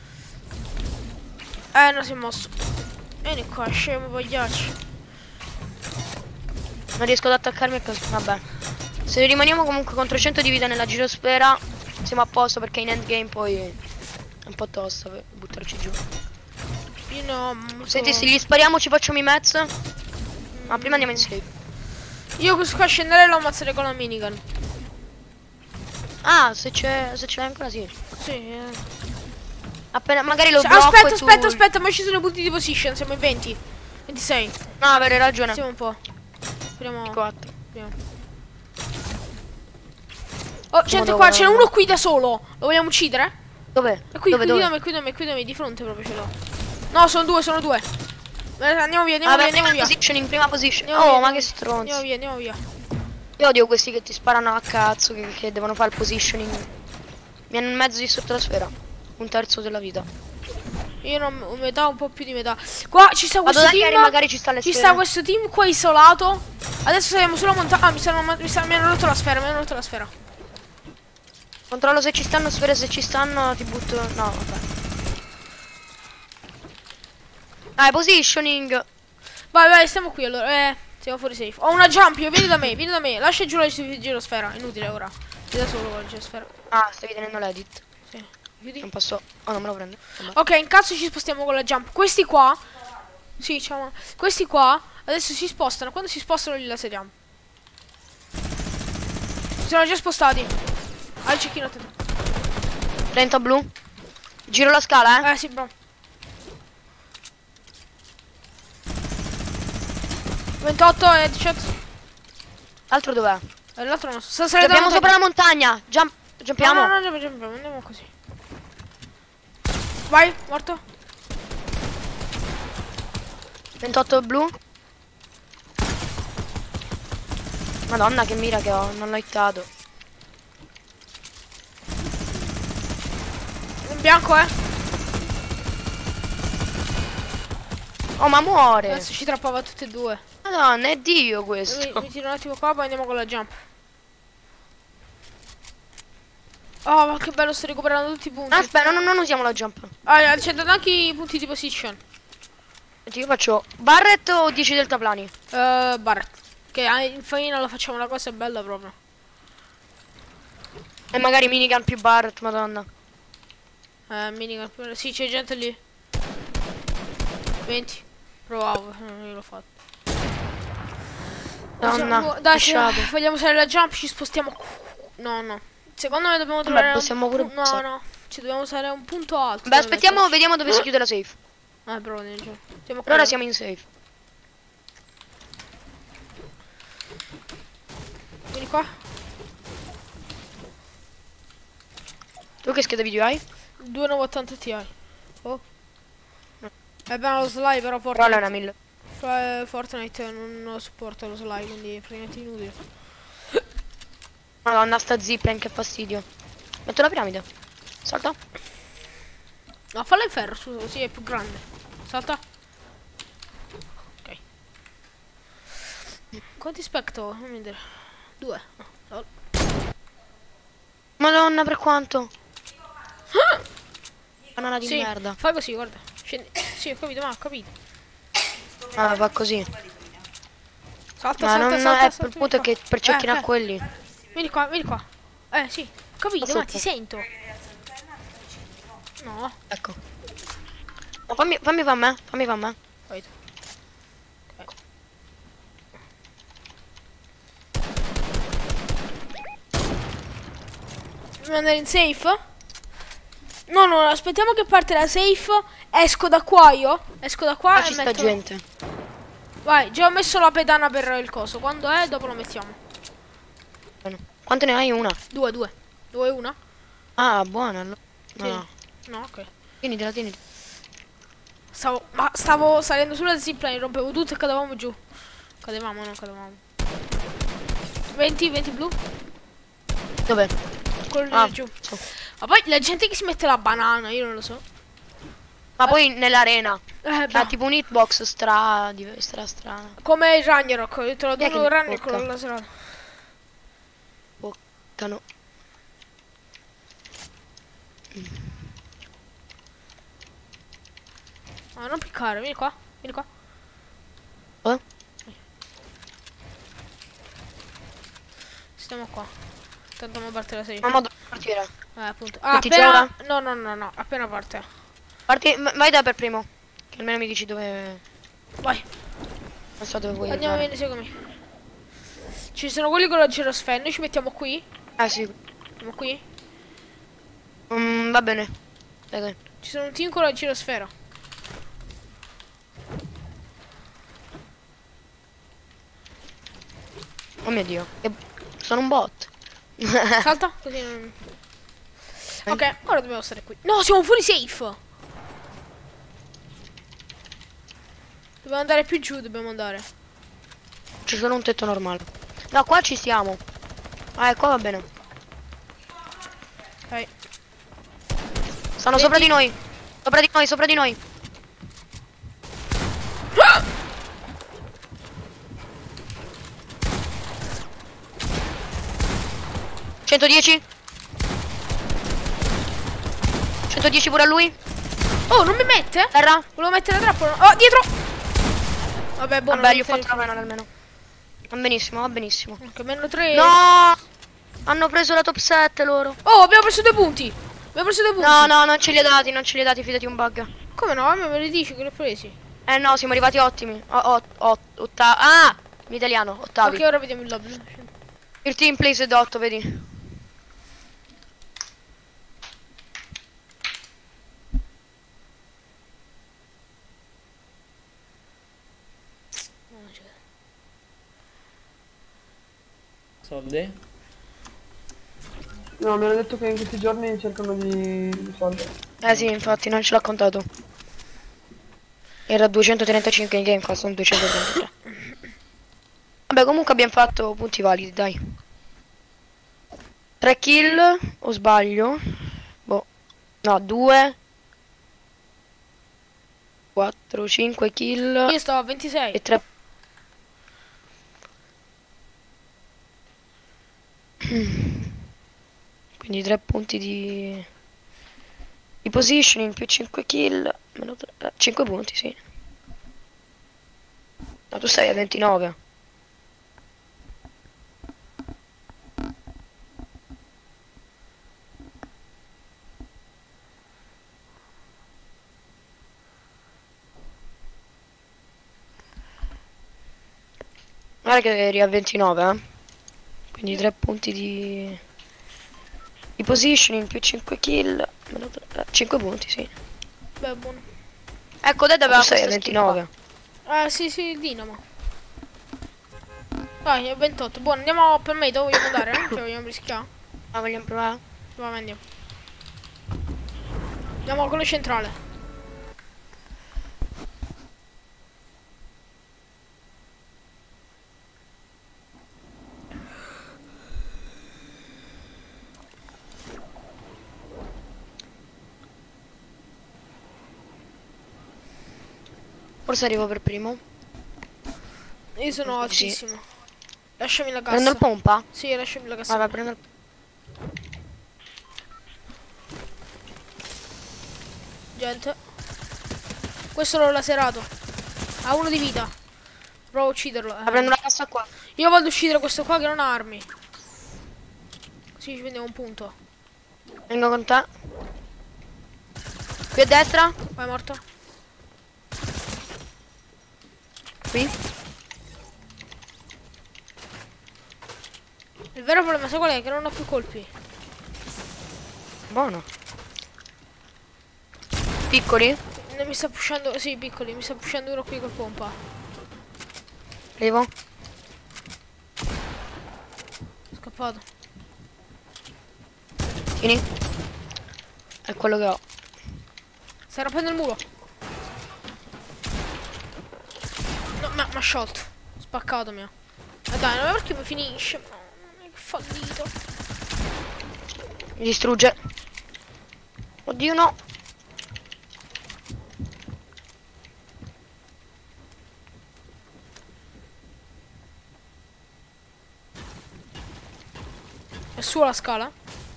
Non si è mosso. Vieni qua, scemo pagliaccio. Non riesco ad attaccarmi a caso. Vabbè. Se rimaniamo comunque con 300 di vita nella girosfera, siamo a posto perché in endgame poi è un po' tosta per buttarci giù. Io no. Senti, se gli spariamo ci facciamo i mezz. Ma prima andiamo in safe. Io questo qua scenderei e lo ammazzerei con la minigun. Ah, se ce l'hai ancora sì. Sì, Appena magari lo blocco aspetta, ma ci sono punti di position, siamo in 20. 26. No, avere ragione. Siamo un po'. Speriamo. 4. Oh, gente qua, c'è uno qui da solo. Lo vogliamo uccidere? Dove? È qui, Dove? qui da me, di fronte proprio ce l'ho. No, sono due. Andiamo via. Prima position. Oh, ma che stronzo. Andiamo via. Io odio questi che ti sparano a cazzo, che devono fare il positioning. Mi hanno in mezzo di sotto la sfera. Un terzo della vita. Io non metà, un po' più di metà. Qua ci sta questo team. Magari ci sta le Ci sfere. sta questo team qua isolato. Adesso siamo sulla montagna. Mi hanno rotto la sfera, Controllo se ci stanno sfere, se ci stanno ti butto. No, vabbè. Positioning. Vai, stiamo qui allora. Siamo fuori safe. Ho una jump, vieni da me. Lascia giù la girosfera. Inutile ora. Ti da solo con la girosfera. Ah, stavi tenendo l'edit. Sì. Chiudi. Non posso. Oh, non me lo prendo. Vabbè. Ok, in caso ci spostiamo con la jump. Questi qua. Sì, ciao. Questi qua adesso si spostano. Quando si spostano li laseriamo. Si sono già spostati. Al cecchino attento. 30 blu. Giro la scala, Sì, bro. 28 headshot. L'altro dov'è? L'altro non so. Abbiamo sopra la montagna. Jumpiamo. No, andiamo così. Vai, morto. 28 blu. Madonna che mira che ho, non l'ho hittato. In bianco, Oh, ma muore. Adesso ci trappava tutte e due. Madonna, è Dio questo. Mi tiro un attimo qua, poi andiamo con la jump. Oh, ma che bello, sto recuperando tutti i punti. Aspetta, non usiamo la jump. C'è dato anche i punti di position. Senti, io faccio Barret o 10 deltaplani? Barret. Che in faina lo facciamo una cosa bella proprio. E magari minigun più Barret, madonna. Minigun più... Sì, c'è gente lì. 20. Provavo, io l'ho fatto. Madonna, dai, vogliamo usare la jump, ci spostiamo. No. Secondo me dobbiamo trovare possiamo pure no. Ci dobbiamo usare un punto alto. Beh, aspettiamo, vediamo dove si chiude la safe. Però per ora siamo in safe. Vieni qua. Tu che scheda video hai? 2980 Ti. Oh. Abbiamo lo slide però Fortnite. Però è una 1000. Fortnite non supporta lo slide, quindi è praticamente inutile. Madonna, sta zipline, che fastidio. Metto la piramide. Salta. No, falla in ferro, su, così è più grande. Salta. Ok. Quanti specto? Non mi dire. 2. No. Madonna, per quanto? Banana di merda. Fai così, guarda. Scendi. Sì, ho capito, ma ho capito. Ah, va così. Salta, ma salta, non salta, è salta, per punto che per cecchinare quelli. Vieni qua, vieni qua. Sì, ho capito, ma ti sento. No. Ecco. Ma fammi fa a me, Vai tu. Okay. Devo andare in safe? No, aspettiamo che parte la safe. Esco da qua io. Esco da qua e ci metto... sta gente. Vai, già ho messo la pedana per il coso. Quando è, dopo lo mettiamo. Bene. Quante ne hai? Una? 2. 2 e 1. Ah, buona. No. Sì. No, ok. Tienitela. Stavo salendo sulla zipline, rompevo tutto e cadevamo giù. Non cadevamo. 20 blu. Dove? quello Ah, lì giù. so. Ma poi la gente che si mette la banana, io non lo so. Ma poi nell'arena. Beh, Ha tipo un hitbox strana. come il Ragnarok, io te lo Chi è do che il mi Ragnarok tocca? con la serata. Boccano. Ah, non piccare, vieni qua, vieni qua. Eh? Stiamo qua. Tanto non parte la serie. Mamma dove partire? Appunto. Metti Appena... già No, appena parte. Vai da per primo. Che almeno mi dici dove. Vai, Non so dove vuoi andiamo, andare. vieni, seguimi. Ci sono quelli con la girosfera, noi ci mettiamo qui. Sì. Mettiamo qui. Va bene. Dai. Ci sono un team con la girosfera. Oh mio dio. Sono un bot. Salta, così non... Ok, ora dobbiamo stare qui. No, siamo fuori safe. Dobbiamo andare più giù, dobbiamo andare. C'è solo un tetto normale. No, qua ci siamo. Qua va bene. Ok. Stanno sopra di noi. Sopra di noi. (110) 110 pure a lui. Oh, non mi mette? Terra. Volevo mettere la trappola. Oh, dietro! Vabbè, buono. Vabbè, gli ho fatto la pena almeno. Va benissimo, va benissimo. Ok, meno 3. No! Hanno preso la top 7 loro. Oh, abbiamo preso 2 punti. Abbiamo preso 2 punti. No, non ce li ha dati, fidati, un bug. Come no? A me me li dici che li ho presi. No, siamo arrivati ottimi. In italiano, ottavi. Ok, ora vediamo il lobby. Il team plays è 8, vedi? Soldi? No, mi hanno detto che in questi giorni cercano di soldi. Sì, infatti, non ce l'ha contato. Era 235 in game, qua sono 233. Vabbè, comunque abbiamo fatto punti validi, dai. 3 kill, o sbaglio? Boh. No, 2 4, 5 kill Io sto a 26. e 3. Quindi 3 punti di positioning più 5 kill meno 5 punti, sì. No, tu stai a 29. Guarda che eri a 29, eh. Quindi 3 punti di positioning più 5 kill meno 5 punti, sì. Beh, buono. Ecco, Dead aveva Tu sei a questa 29. Sì, il Dinamo. Vai, è 28. Buono, andiamo per me, dove vogliamo andare? Cioè, vogliamo rischiare? vogliamo provare? Va, andiamo. Andiamo a quello centrale. Forse arrivo per primo. Io sono Sì. altissimo. Lasciami la Prendo il cassa. pompa? Sì, lasciami la cassa. Vai, prendo il... Gente. Questo l'ho laserato. Ha 1 di vita. Provo a ucciderlo. Prendo la cassa qua. Io voglio uccidere questo qua che non ha armi. Così ci prendiamo un punto. Vengo con te. Qui a destra. Vai, morto. Qui. Il vero problema, sai qual è? Che non ho più colpi. Buono. Piccoli. Mi sta pushando, sì, piccoli, mi sta pushando uno qui col pompa. Arrivo. Scappato. Tieni. È quello che ho. Stai rompendo il muro. No, mi ha sciolto. Spaccato mi ha. Ma dai, non è perché mi finisce. No, che fallito. Mi distrugge. Oddio no. È sulla scala?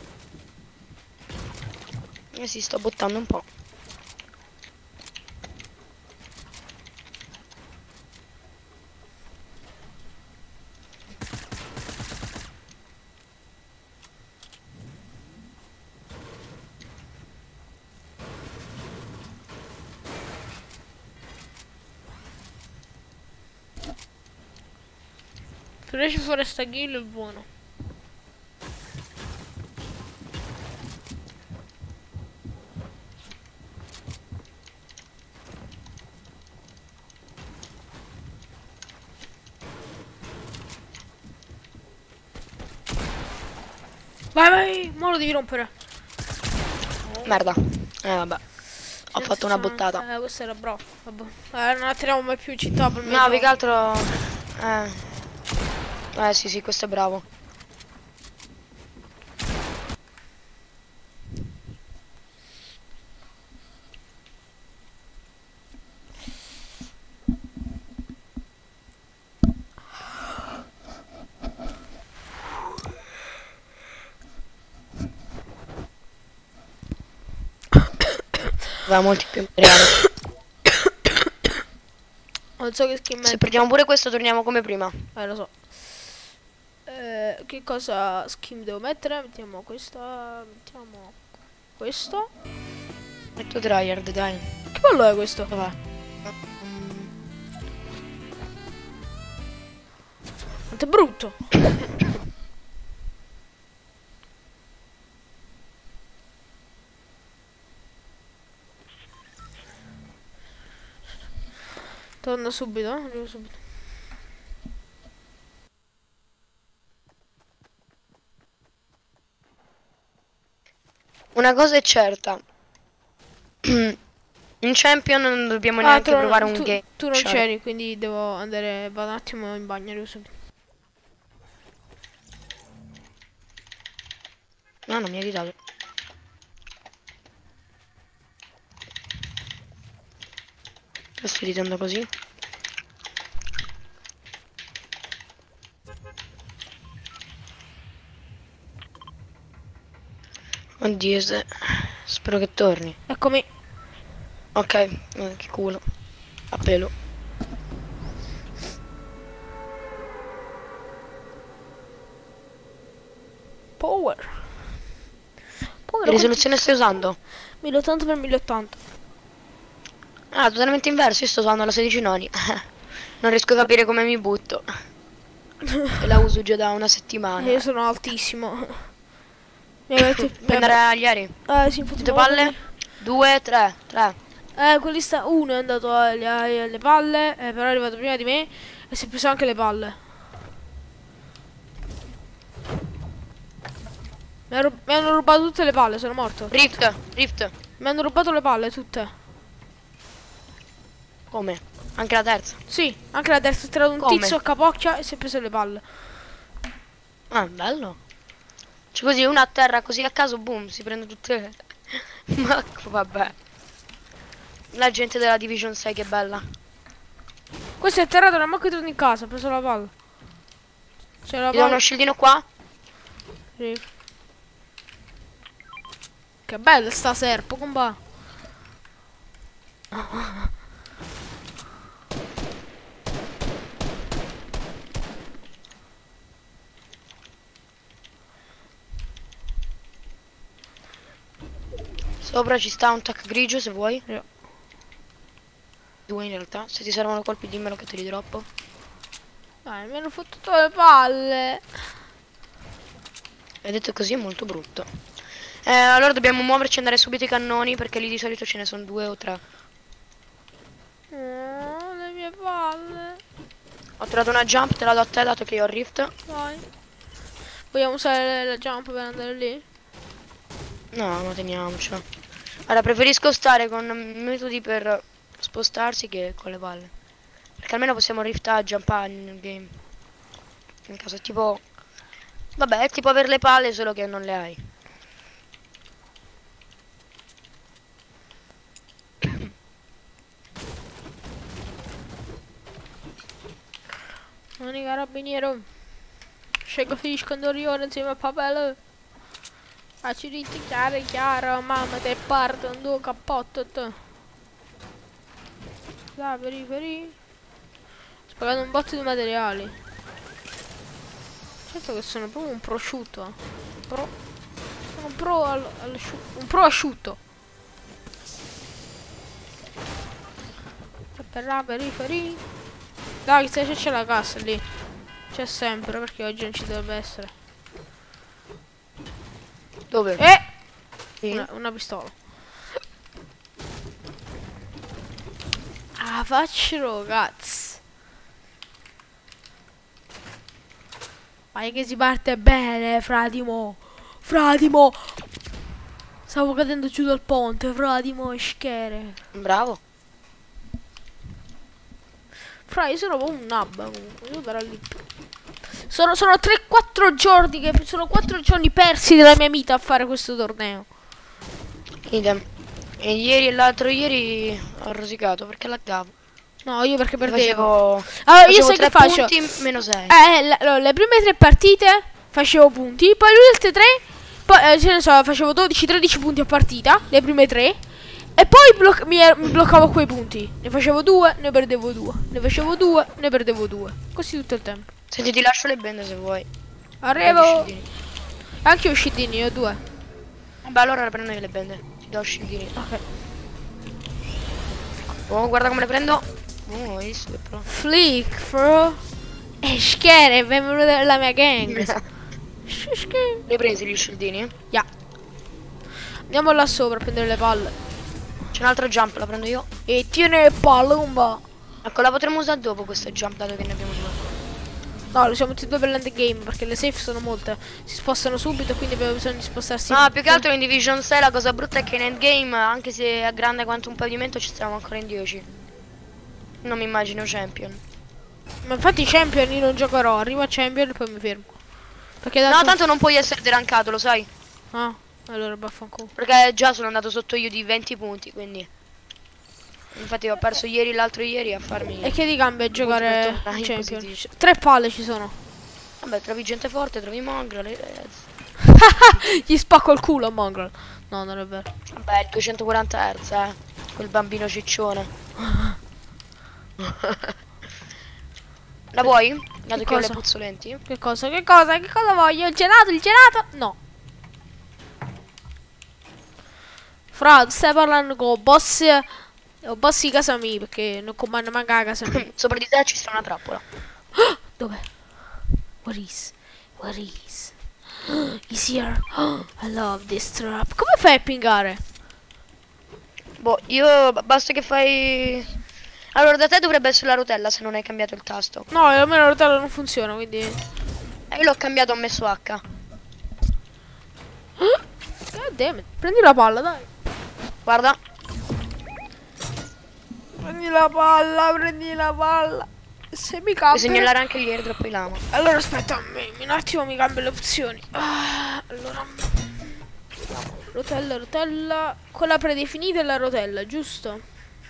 Eh sì, sto buttando un po'. Se riesci a fare sta kill è buono. Vai, vai, mo lo devi rompere. Merda. Vabbè. Ho fatto una bottata. Questo era bravo. Vabbè. Non attriamo mai più in città per me. No, più che altro... sì, questo è bravo. Aveva molti più materiali. Non so che skin Se mettere. perdiamo pure questo torniamo come prima. Lo so. Che cosa skin devo mettere? Mettiamo questa. Mettiamo questo. Metto tryhard, dai. Che bello è questo? Dov'è? Quanto è brutto. Torno subito, arrivo subito. Una cosa è certa. In Champion non dobbiamo neanche provare un game. Tu non c'eri, quindi devo andare. Vado un attimo in bagno, arrivo subito. No, non mi hai aiutato. Lo sto editando così. Oddio, spero che torni. Eccomi. Ok, che culo. A pelo. Power. Che risoluzione stai usando? 1080 x 1080. Ah, totalmente inverso, io sto usando la 16 noni. Non riesco a capire come mi butto. E la uso già da una settimana. Io sono altissimo. Mi avete... Puoi andare agli aerei? Sì, infatti. Due palle? 2, 3, 3. Quelli sta... Uno è andato alle palle, però è arrivato prima di me e si è preso anche le palle. Mi hanno rubato tutte le palle, sono morto. Rift, Rift. Mi hanno rubato le palle tutte. Come? Anche la terza? Sì, anche la terza. È tirato un Come? tizio a capocchia e si è preso le palle. Ah, bello. Cioè così una a terra, così a caso, boom, si prende tutte. Ma vabbè. La gente della Division 6 che bella. Questo è atterrato, non è manco tornato in casa, ha preso la palla. C'è la Ti do palla. uno scildino qua? Sì. Che bella sta serpo, comba. Sopra ci sta un tac grigio se vuoi. Io. 2 in realtà. Se ti servono colpi dimmelo che te li droppo. Dai, mi hanno fottuto le palle. Hai detto così è molto brutto. Allora dobbiamo muoverci e andare subito ai cannoni perché lì di solito ce ne sono 2 o 3. Le mie palle. Ho trovato una jump, te la do a te dato che io ho rift. Vai. Vogliamo usare la jump per andare lì? No, ma teniamocela. Allora preferisco stare con metodi per spostarsi che con le palle. Perché almeno possiamo riftare, jumpare nel game. In caso è tipo... Vabbè, è tipo avere le palle solo che non le hai. Sono i carabinieri. Scelgo felice quando Rione insieme a Papel. Aciditi chiaro, mamma te parto un tuo cappotto te. La periferi. Ho pagato un botto di materiali. Certo che sono proprio un prosciutto. Sono un pro un pro asciutto. Per la periferi. Dai, se c'è la cassa lì. C'è sempre, perché oggi non ci dovrebbe essere. Dove? Sì. Una pistola. Ah, faccio cazzo. Vai che si parte bene, Fratimo. Fratimo. Stavo cadendo giù dal ponte, Fratimo, schere. Bravo. Fra, io sono un nab comunque, io però lì. Sono 3-4 giorni che sono 4 giorni persi della mia vita a fare questo torneo. Idem. E ieri e l'altro ieri ho rosicato perché laggavo. No, io perché perdevo. Facevo, Allora, io facevo sai che 3 faccio? punti meno 6. Le prime 3 partite facevo punti, poi le ultime 3, poi ce ne so, facevo 12-13 punti a partita, le prime 3. E poi mi bloccavo quei punti. Ne facevo 2, ne perdevo 2. Ne facevo 2, ne perdevo 2. Così tutto il tempo. Senti, ti lascio le bende se vuoi. Arrivo. Anche io scindini, io ho 2. Vabbè, allora prendo io le bende. Ti do scindini. Ok. Oh, guarda come le prendo. Oh, hai visto che pro. Flick, bro. E schere, benvenuto nella mia gang. Le hai presi gli scildini? Yeah. Andiamo là sopra a prendere le palle. C'è un altro jump, la prendo io. E tiene palumba. Ecco, la potremmo usare dopo questa jump, dato che ne abbiamo 2. No, lo siamo tutti e due per l'end game, perché le safe sono molte. Si spostano subito, quindi abbiamo bisogno di spostarsi. No, più che altro in Division 6 la cosa brutta è che in endgame, anche se è grande quanto un pavimento, ci stiamo ancora in 10. Non mi immagino champion. Ma infatti champion io non giocherò, arrivo a champion e poi mi fermo. Perché No, tanto non puoi essere derancato, lo sai? Ah, allora vaffanculo. Perché già sono andato sotto io di 20 punti, quindi. Infatti ho perso ieri e l'altro ieri a farmi. E che ti cambia a giocare per tornare in champion? positivo. 3 palle ci sono. Vabbè, trovi gente forte, trovi mongrel. Gli spacco il culo a Mongrel. No, non è vero. Vabbè, il 240 Hz, quel bambino ciccione. La vuoi? Dato che ho le cosa? puzzolenti. Che cosa? Che cosa? Che cosa voglio? Il gelato? Il gelato? No. Fra, stai parlando con boss. O boss di casa mia, perché non comando manca la casa mia. Sopra di te ci sta una trappola. Dov'è? What is? What is? He's here. I love this trap. Come fai a pingare? Boh, io basta che fai. Allora da te dovrebbe essere la rotella se non hai cambiato il tasto. No, almeno la rotella non funziona, quindi. Io l'ho cambiato, ho messo H. God damn it. Prendi la palla, dai. Guarda. Prendi la palla. Se mi Puoi cambia. segnalare anche gli airdrop in lama. Allora aspetta, un attimo mi cambio le opzioni. Allora. Rotella. Quella predefinita è la rotella, giusto?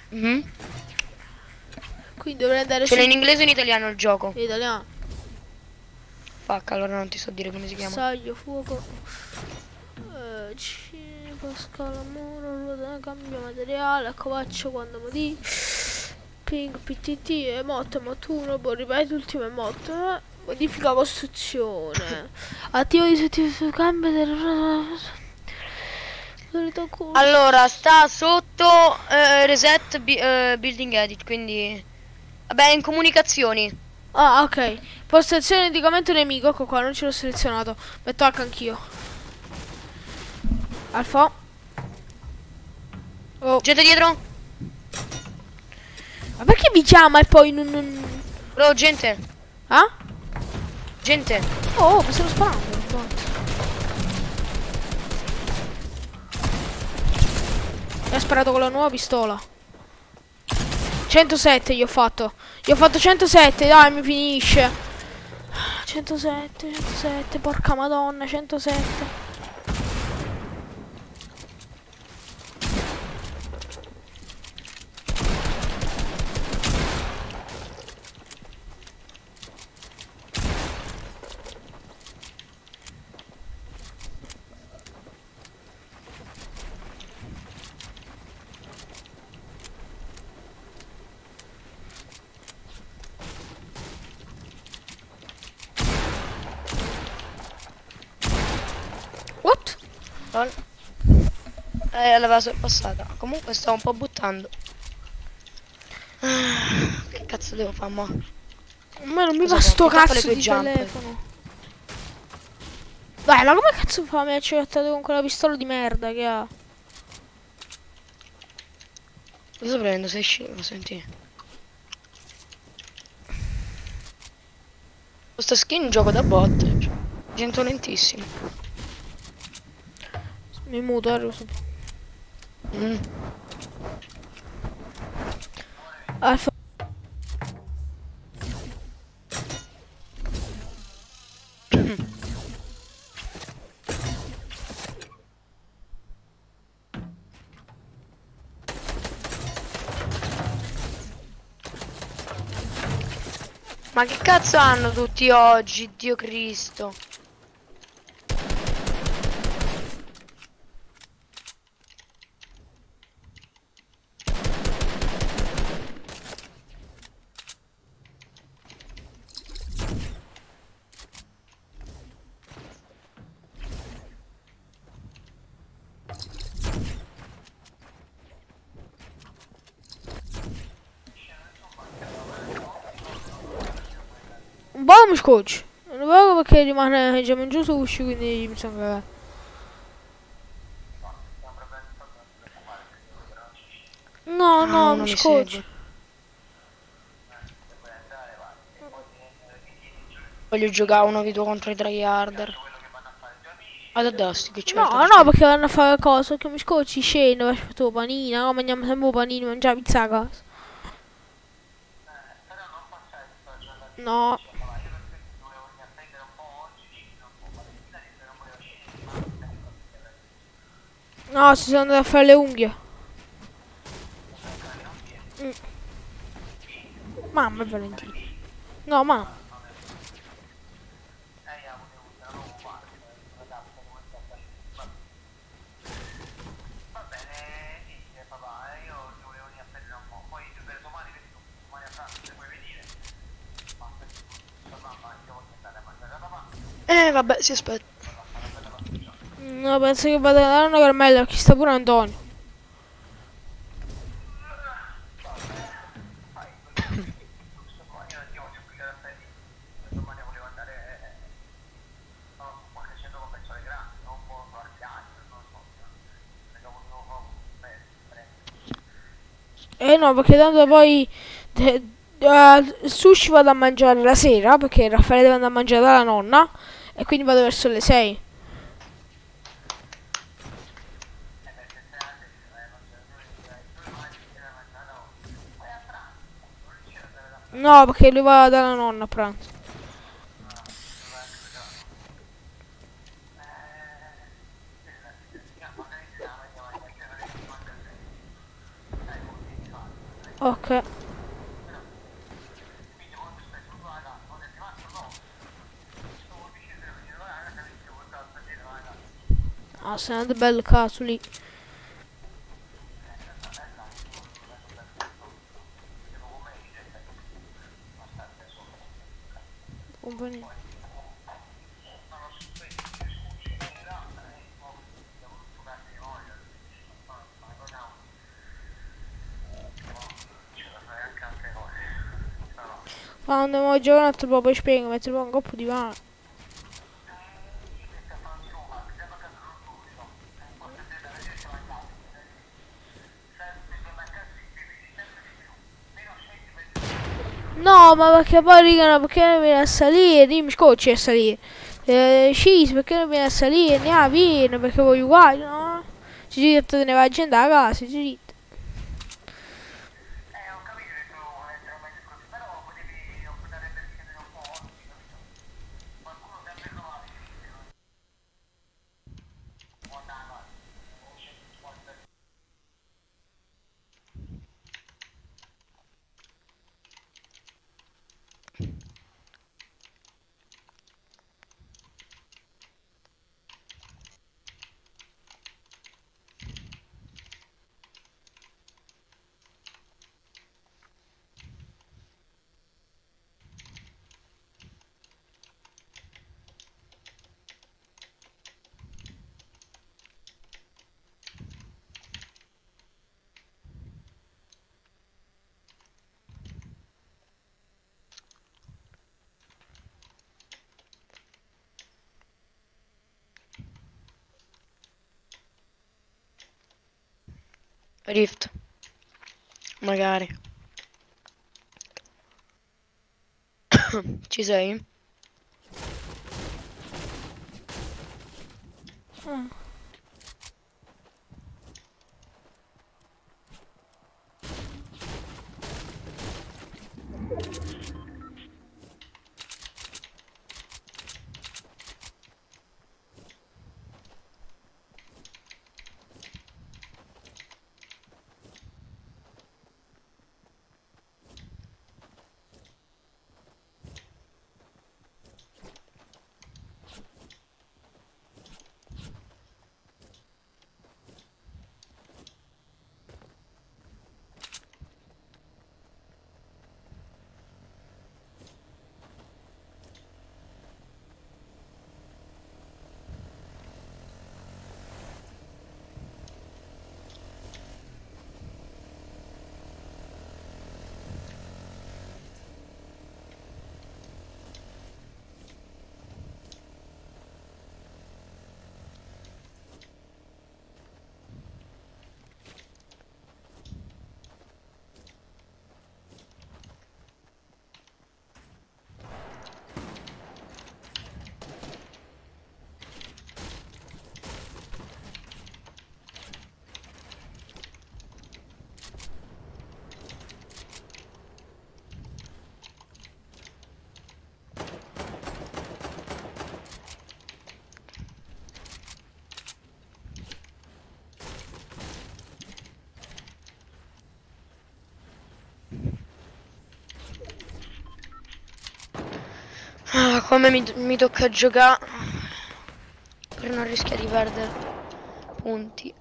Quindi dovrei andare Ce l'hai in inglese o in italiano il gioco? in italiano. Fuck, allora non ti so dire come si chiama. Saglio, fuoco. Cibo, scala, muro, ruota, cambio materiale, accovaccio quando mi di. Ping, PTT, emote, emote 1, poi ripeti ultimo emote. Modifica costruzione. Attivo disattivo sul cambio del. Allora, sta sotto reset building edit, quindi. Vabbè, in comunicazioni. Ah, ok. Postazione indicamento nemico, ecco qua, non ce l'ho selezionato. Metto H anch'io. Alfa. Oh. Gente dietro? Ma perché mi chiama e poi non... Bro, gente. Ah? Gente. Oh, mi stanno sparando. Mi ha sparato con la nuova pistola. 107 gli ho fatto. Gli ho fatto 107, dai, mi finisce. 107, porca madonna, 107. l'aveva sorpassata. Comunque stavo un po' buttando. Che cazzo devo fare, mo? A me non mi Cosa va sto compri? Tappa le cazzo tue di jump. telefono. Dai, ma come cazzo fa? Mi ha accettato con quella pistola di merda che ha. Cosa prendo? Sei scemo, senti. Questa skin gioco da bot. Cioè, mi sento lentissimo. Mi muto, Russo. Mm. Alfa. Ma che cazzo hanno tutti oggi, Dio Cristo? Un po' mi scoccio. Un po' perché rimane già giù su usci, quindi mi sono cagato. No, no, uno mi mi scoccio. segue. Voglio giocare 1v2 contro i tryharder. Addosso che c'è. No, no, perché vanno a fare cosa? Che mi scocci, scendo, ho fatto panina, no, mangiamo sempre panini, mangiamo pizza a casa. No. No, si sono andati a fare le unghie. Mm. Mamma e Valentino. No, mamma. Vabbè, si aspetta. No, penso che vada a dare una caramella, perché sta pure Antonio. No, perché tanto poi il sushi vado a mangiare la sera, perché Raffaele deve andare a mangiare dalla nonna, e quindi vado verso le 6. No, perché lui va dalla nonna a pranzo. Ok. Ah, se ne è bello caso lì. Compagnia. Quando andiamo a giocare un altro po', poi spiego, mettere un coppo di mano. No, ma perché poi rigano, perché non viene a salire? Dimmi, scocci a salire. Scis, perché non viene a salire? Ne ha, viene, perché voglio uguali, no? Ci diretto te ne vai a gente a casa, ci diretto. Rift. Magari. Ci sei? Ah, come mi tocca giocare per non rischiare di perdere punti.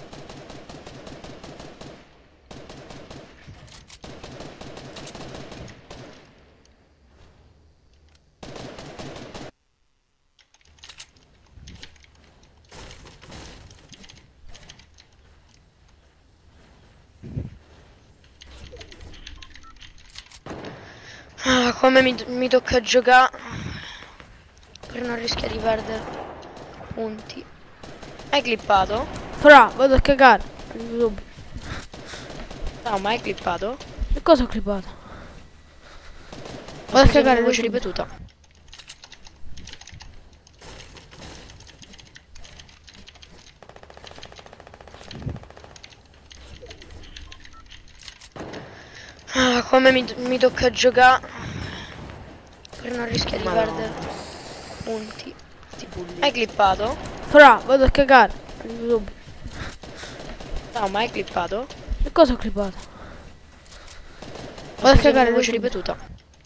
Ah, come mi tocca giocare per non rischiare di perdere punti. Hai clippato? Fra, vado a cagare. YouTube. No, ma hai clippato? Che cosa ho clippato? Vado a cagare. Voce YouTube. ripetuta. Ah, come mi tocca giocare per non rischiare di perdere punti. Hai clippato? Fra, vado a cagare. YouTube. No, ma hai clippato? Che cosa ho clippato? Vado a cagare. Voce YouTube. ripetuta.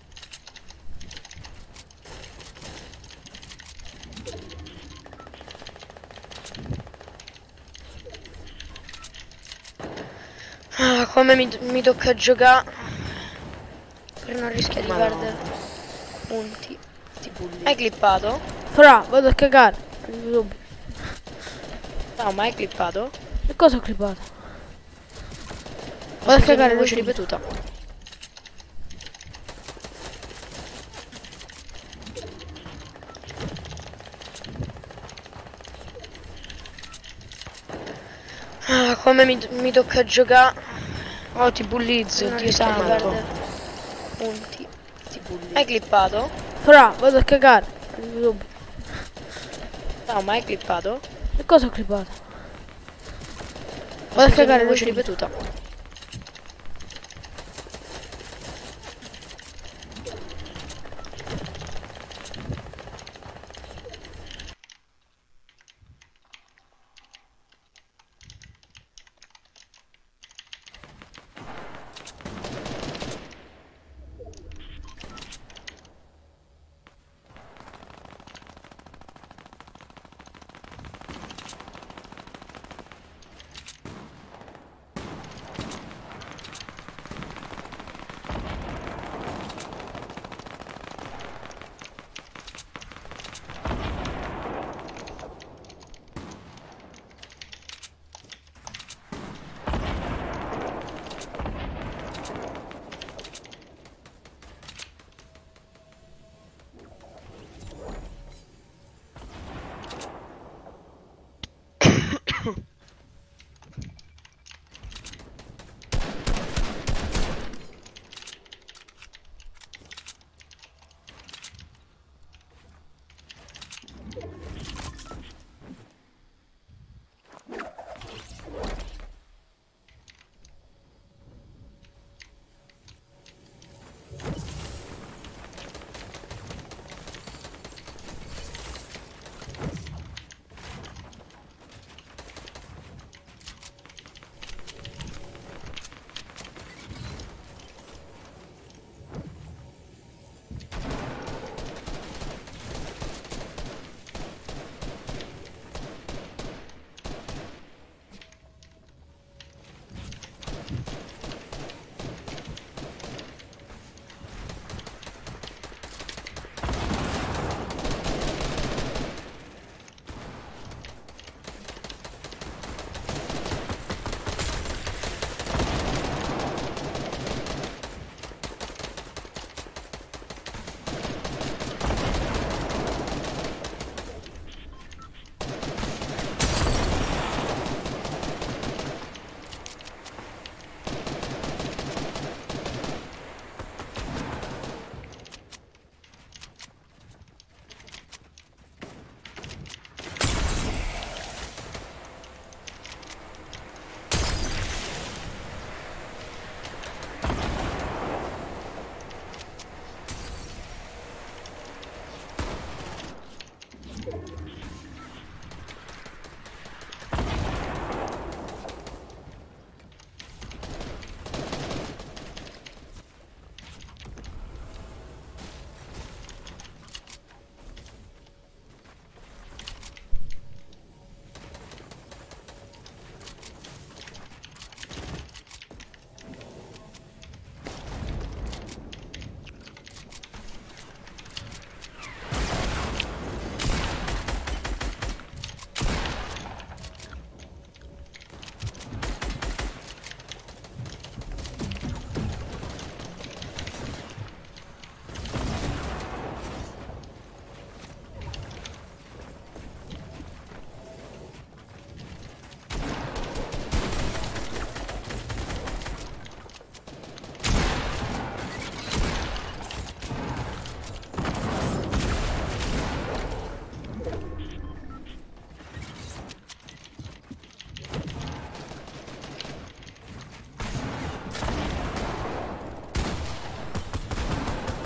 Ah, come mi tocca giocare per non rischiare di perdere punti. Hai clippato? Fra, vado a cagare. YouTube. No, ma hai clippato? Che cosa ho clippato? Vado a cagare. Voce YouTube. ripetuta. Ah, come mi tocca giocare. Oh, ti bullizzo, Dio santo. Punti. Hai clippato? Fra, vado a cagare. YouTube. No, ma hai clippato? Che cosa ho clippato? Vado a cagare. Voce YouTube. ripetuta.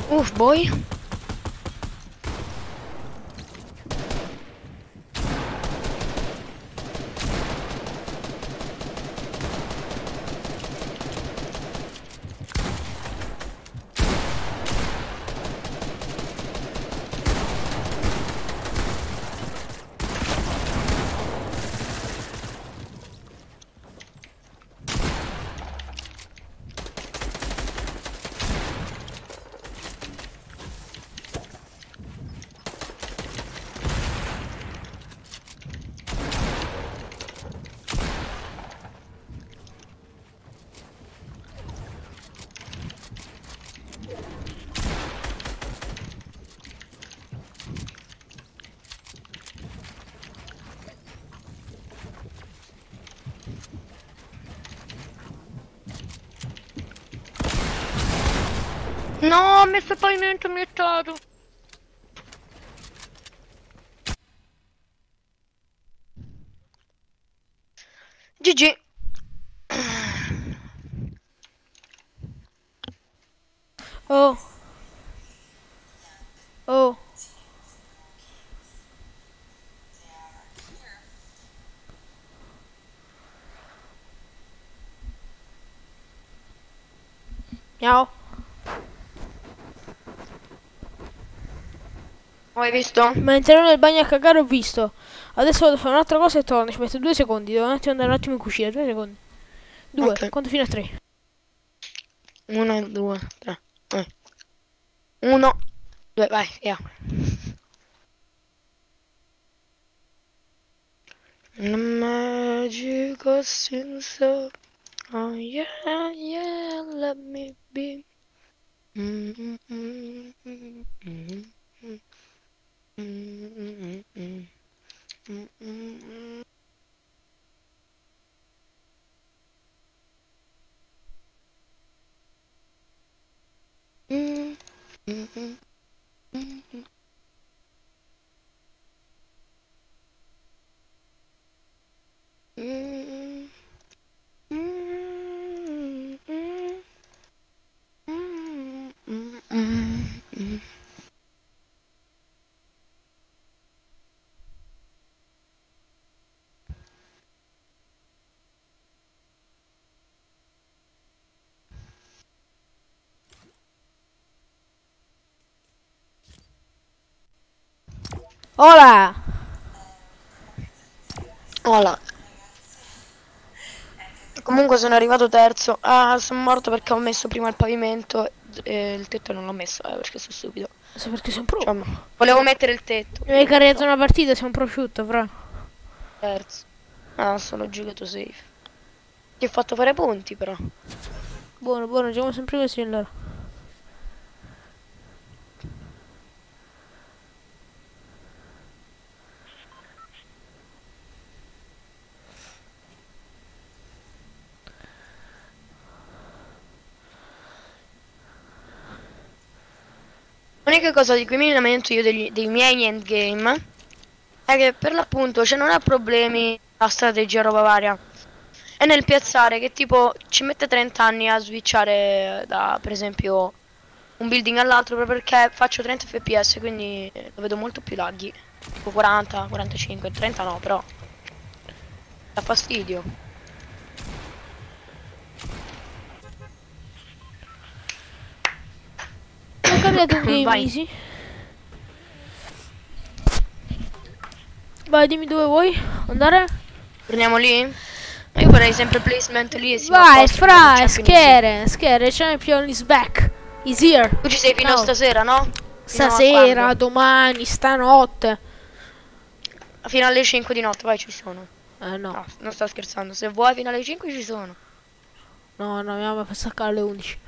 Uff, boy. No, ho messo il pavimento iniettato. GG. Oh. Oh. Miau. Hai visto? Mentre ero nel bagno a cagare ho visto. Adesso vado a fare un'altra cosa e torno. Ci metto 2 secondi. Devo andare un attimo in cucina. 2 secondi. 2. Ok. Conto fino a 3. 1, 2, 3. 1, 2, vai, via. The magical sense of, oh yeah, yeah, let me be. Hola! Hola. Comunque sono arrivato terzo. Ah, sono morto perché ho messo prima il pavimento e il tetto non l'ho messo, perché sono stupido. So perché sono pro. Cioè, volevo mettere il tetto. Mi hai caricato una partita, sei un prosciutto, fra. Terzo. Ah, sono giocato safe. Ti ho fatto fare punti però. Buono, buono, giochiamo sempre così allora. L'unica cosa di cui mi lamento io dei miei endgame è che per l'appunto cioè non ha problemi la strategia roba varia. È nel piazzare che tipo ci mette 30 anni a switchare da per esempio un building all'altro proprio perché faccio 30 fps quindi lo vedo molto più laghi. Tipo 40, 45, 30 no però. Dà fastidio. Ho cambiato un game Vai. easy. Vai, dimmi dove vuoi andare. Torniamo lì? Ma io vorrei sempre placement lì e si va a Vai, posto, fra, Champions schere, champion is back. Is here. League. Tu ci sei fino a No. stasera, no? Stasera, Fino a domani, stanotte. quando? Fino alle 5 di notte, vai, ci sono. No, No, non sto scherzando. Se vuoi fino alle 5 ci sono. no, mia mamma fa staccare alle 11.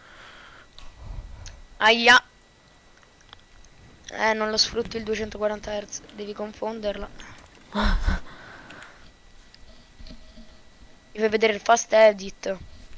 Aia. Non lo sfrutti il 240 Hz, devi confonderla. Mi fai vedere il fast edit.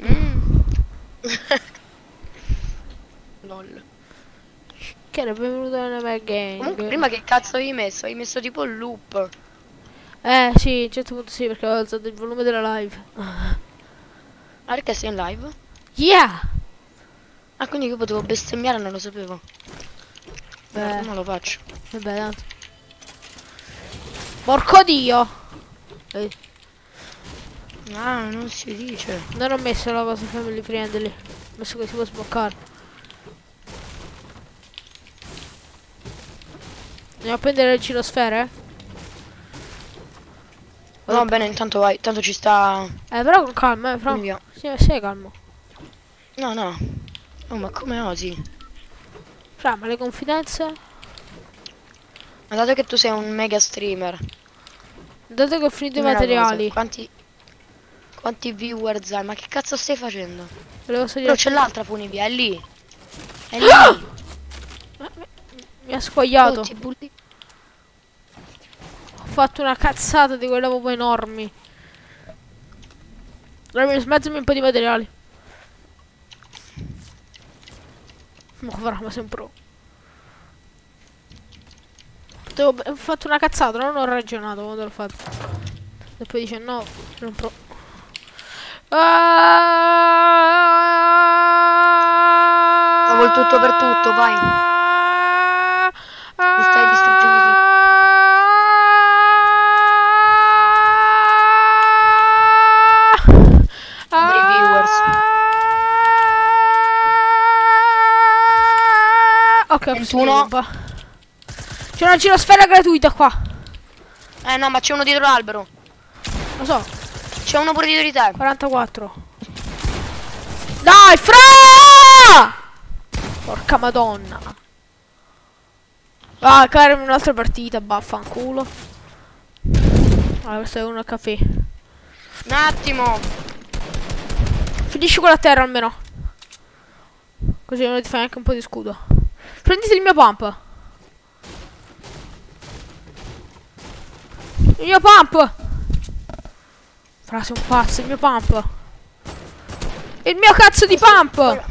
Lol. Che era benvenuto nella mia gang. Comunque prima che cazzo avevi messo? Hai messo tipo il loop. Sì, a un certo punto sì, perché ho alzato il volume della live. Ah, perché sei in live? Yeah! Ah, quindi io potevo bestemmiare, non lo sapevo. Beh. Non lo faccio. Vabbè, tanto. Porco dio! Ah, non si dice. Non ho messo la cosa family friendly. Ho messo che si può sbloccare. Andiamo a prendere le girosfere? Va bene, intanto vai, tanto ci sta. Però con calma, Fra. Via. Sei calmo. No, no. Oh, ma come osi? Fra, ma le confidenze? Ma dato che tu sei un mega streamer. Dato che ho finito i dimmi una materiali. cosa, quanti viewers hai? Ma che cazzo stai facendo? Volevo dire. Però c'è l'altra funivia, è lì. È lì. Mi ha squagliato. Oh, ti bulli- Ho fatto una cazzata di quelle proprio enormi. Allora mi smezzami un po' di materiali. Ma sei un pro. Ho fatto una cazzata, non ho ragionato quando l'ho fatto. E poi dice no, sono un pro. Avevo il tutto per tutto, vai. Mi stai distruggendo di... viewers. Ok, 21. C'è una girosfera gratuita qua. No, ma c'è uno dietro l'albero. Lo so. C'è uno pure dietro di te. 44. Dai, Fra! Porca madonna. Va, cariami un'altra partita, baffanculo. Allora, questo è uno al caffè. Un attimo. Finisci quella a terra almeno. Così non ti fai anche un po' di scudo. Prenditi il mio pump. Il mio pump. Fra, sei un pazzo, il mio pump. Il mio cazzo di pump.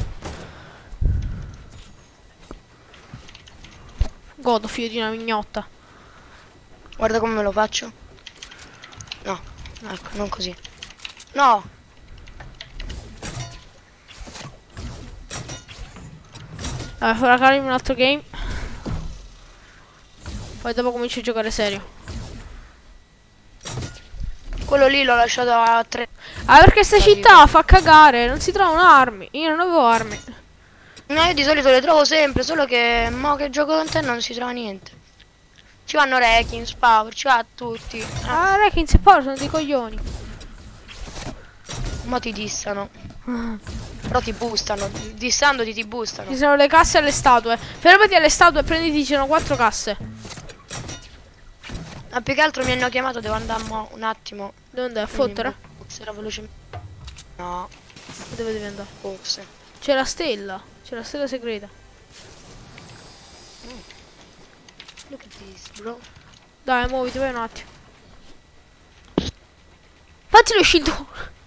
Godo, figlio di una mignotta. Guarda come me lo faccio. No, ecco, non così. No. Allora, farà caricarmi un altro game. Poi dopo comincio a giocare serio. Quello lì l'ho lasciato a 3. Ah, perché sta città fa cagare, non si trovano armi. Io non avevo armi. No, io di solito le trovo sempre, solo che mo che gioco con te non si trova niente. Ci vanno Rekins, Power, ci va tutti. Ah, Rekins e Power sono dei coglioni. Ma ti dissano. Però ti boostano, dissandoti ti boostano. Ci sono le casse alle statue. Fermati alle statue e prenditi, ci sono 4 casse. Ma più che altro mi hanno chiamato, devo andare un attimo. Dove andai a fottere? Era velocemente. No, Dove devi andare? forse. C'è la stella. C'è la stella segreta. Look at this, bro. Dai, muoviti, vai un attimo. Fatti lo shield.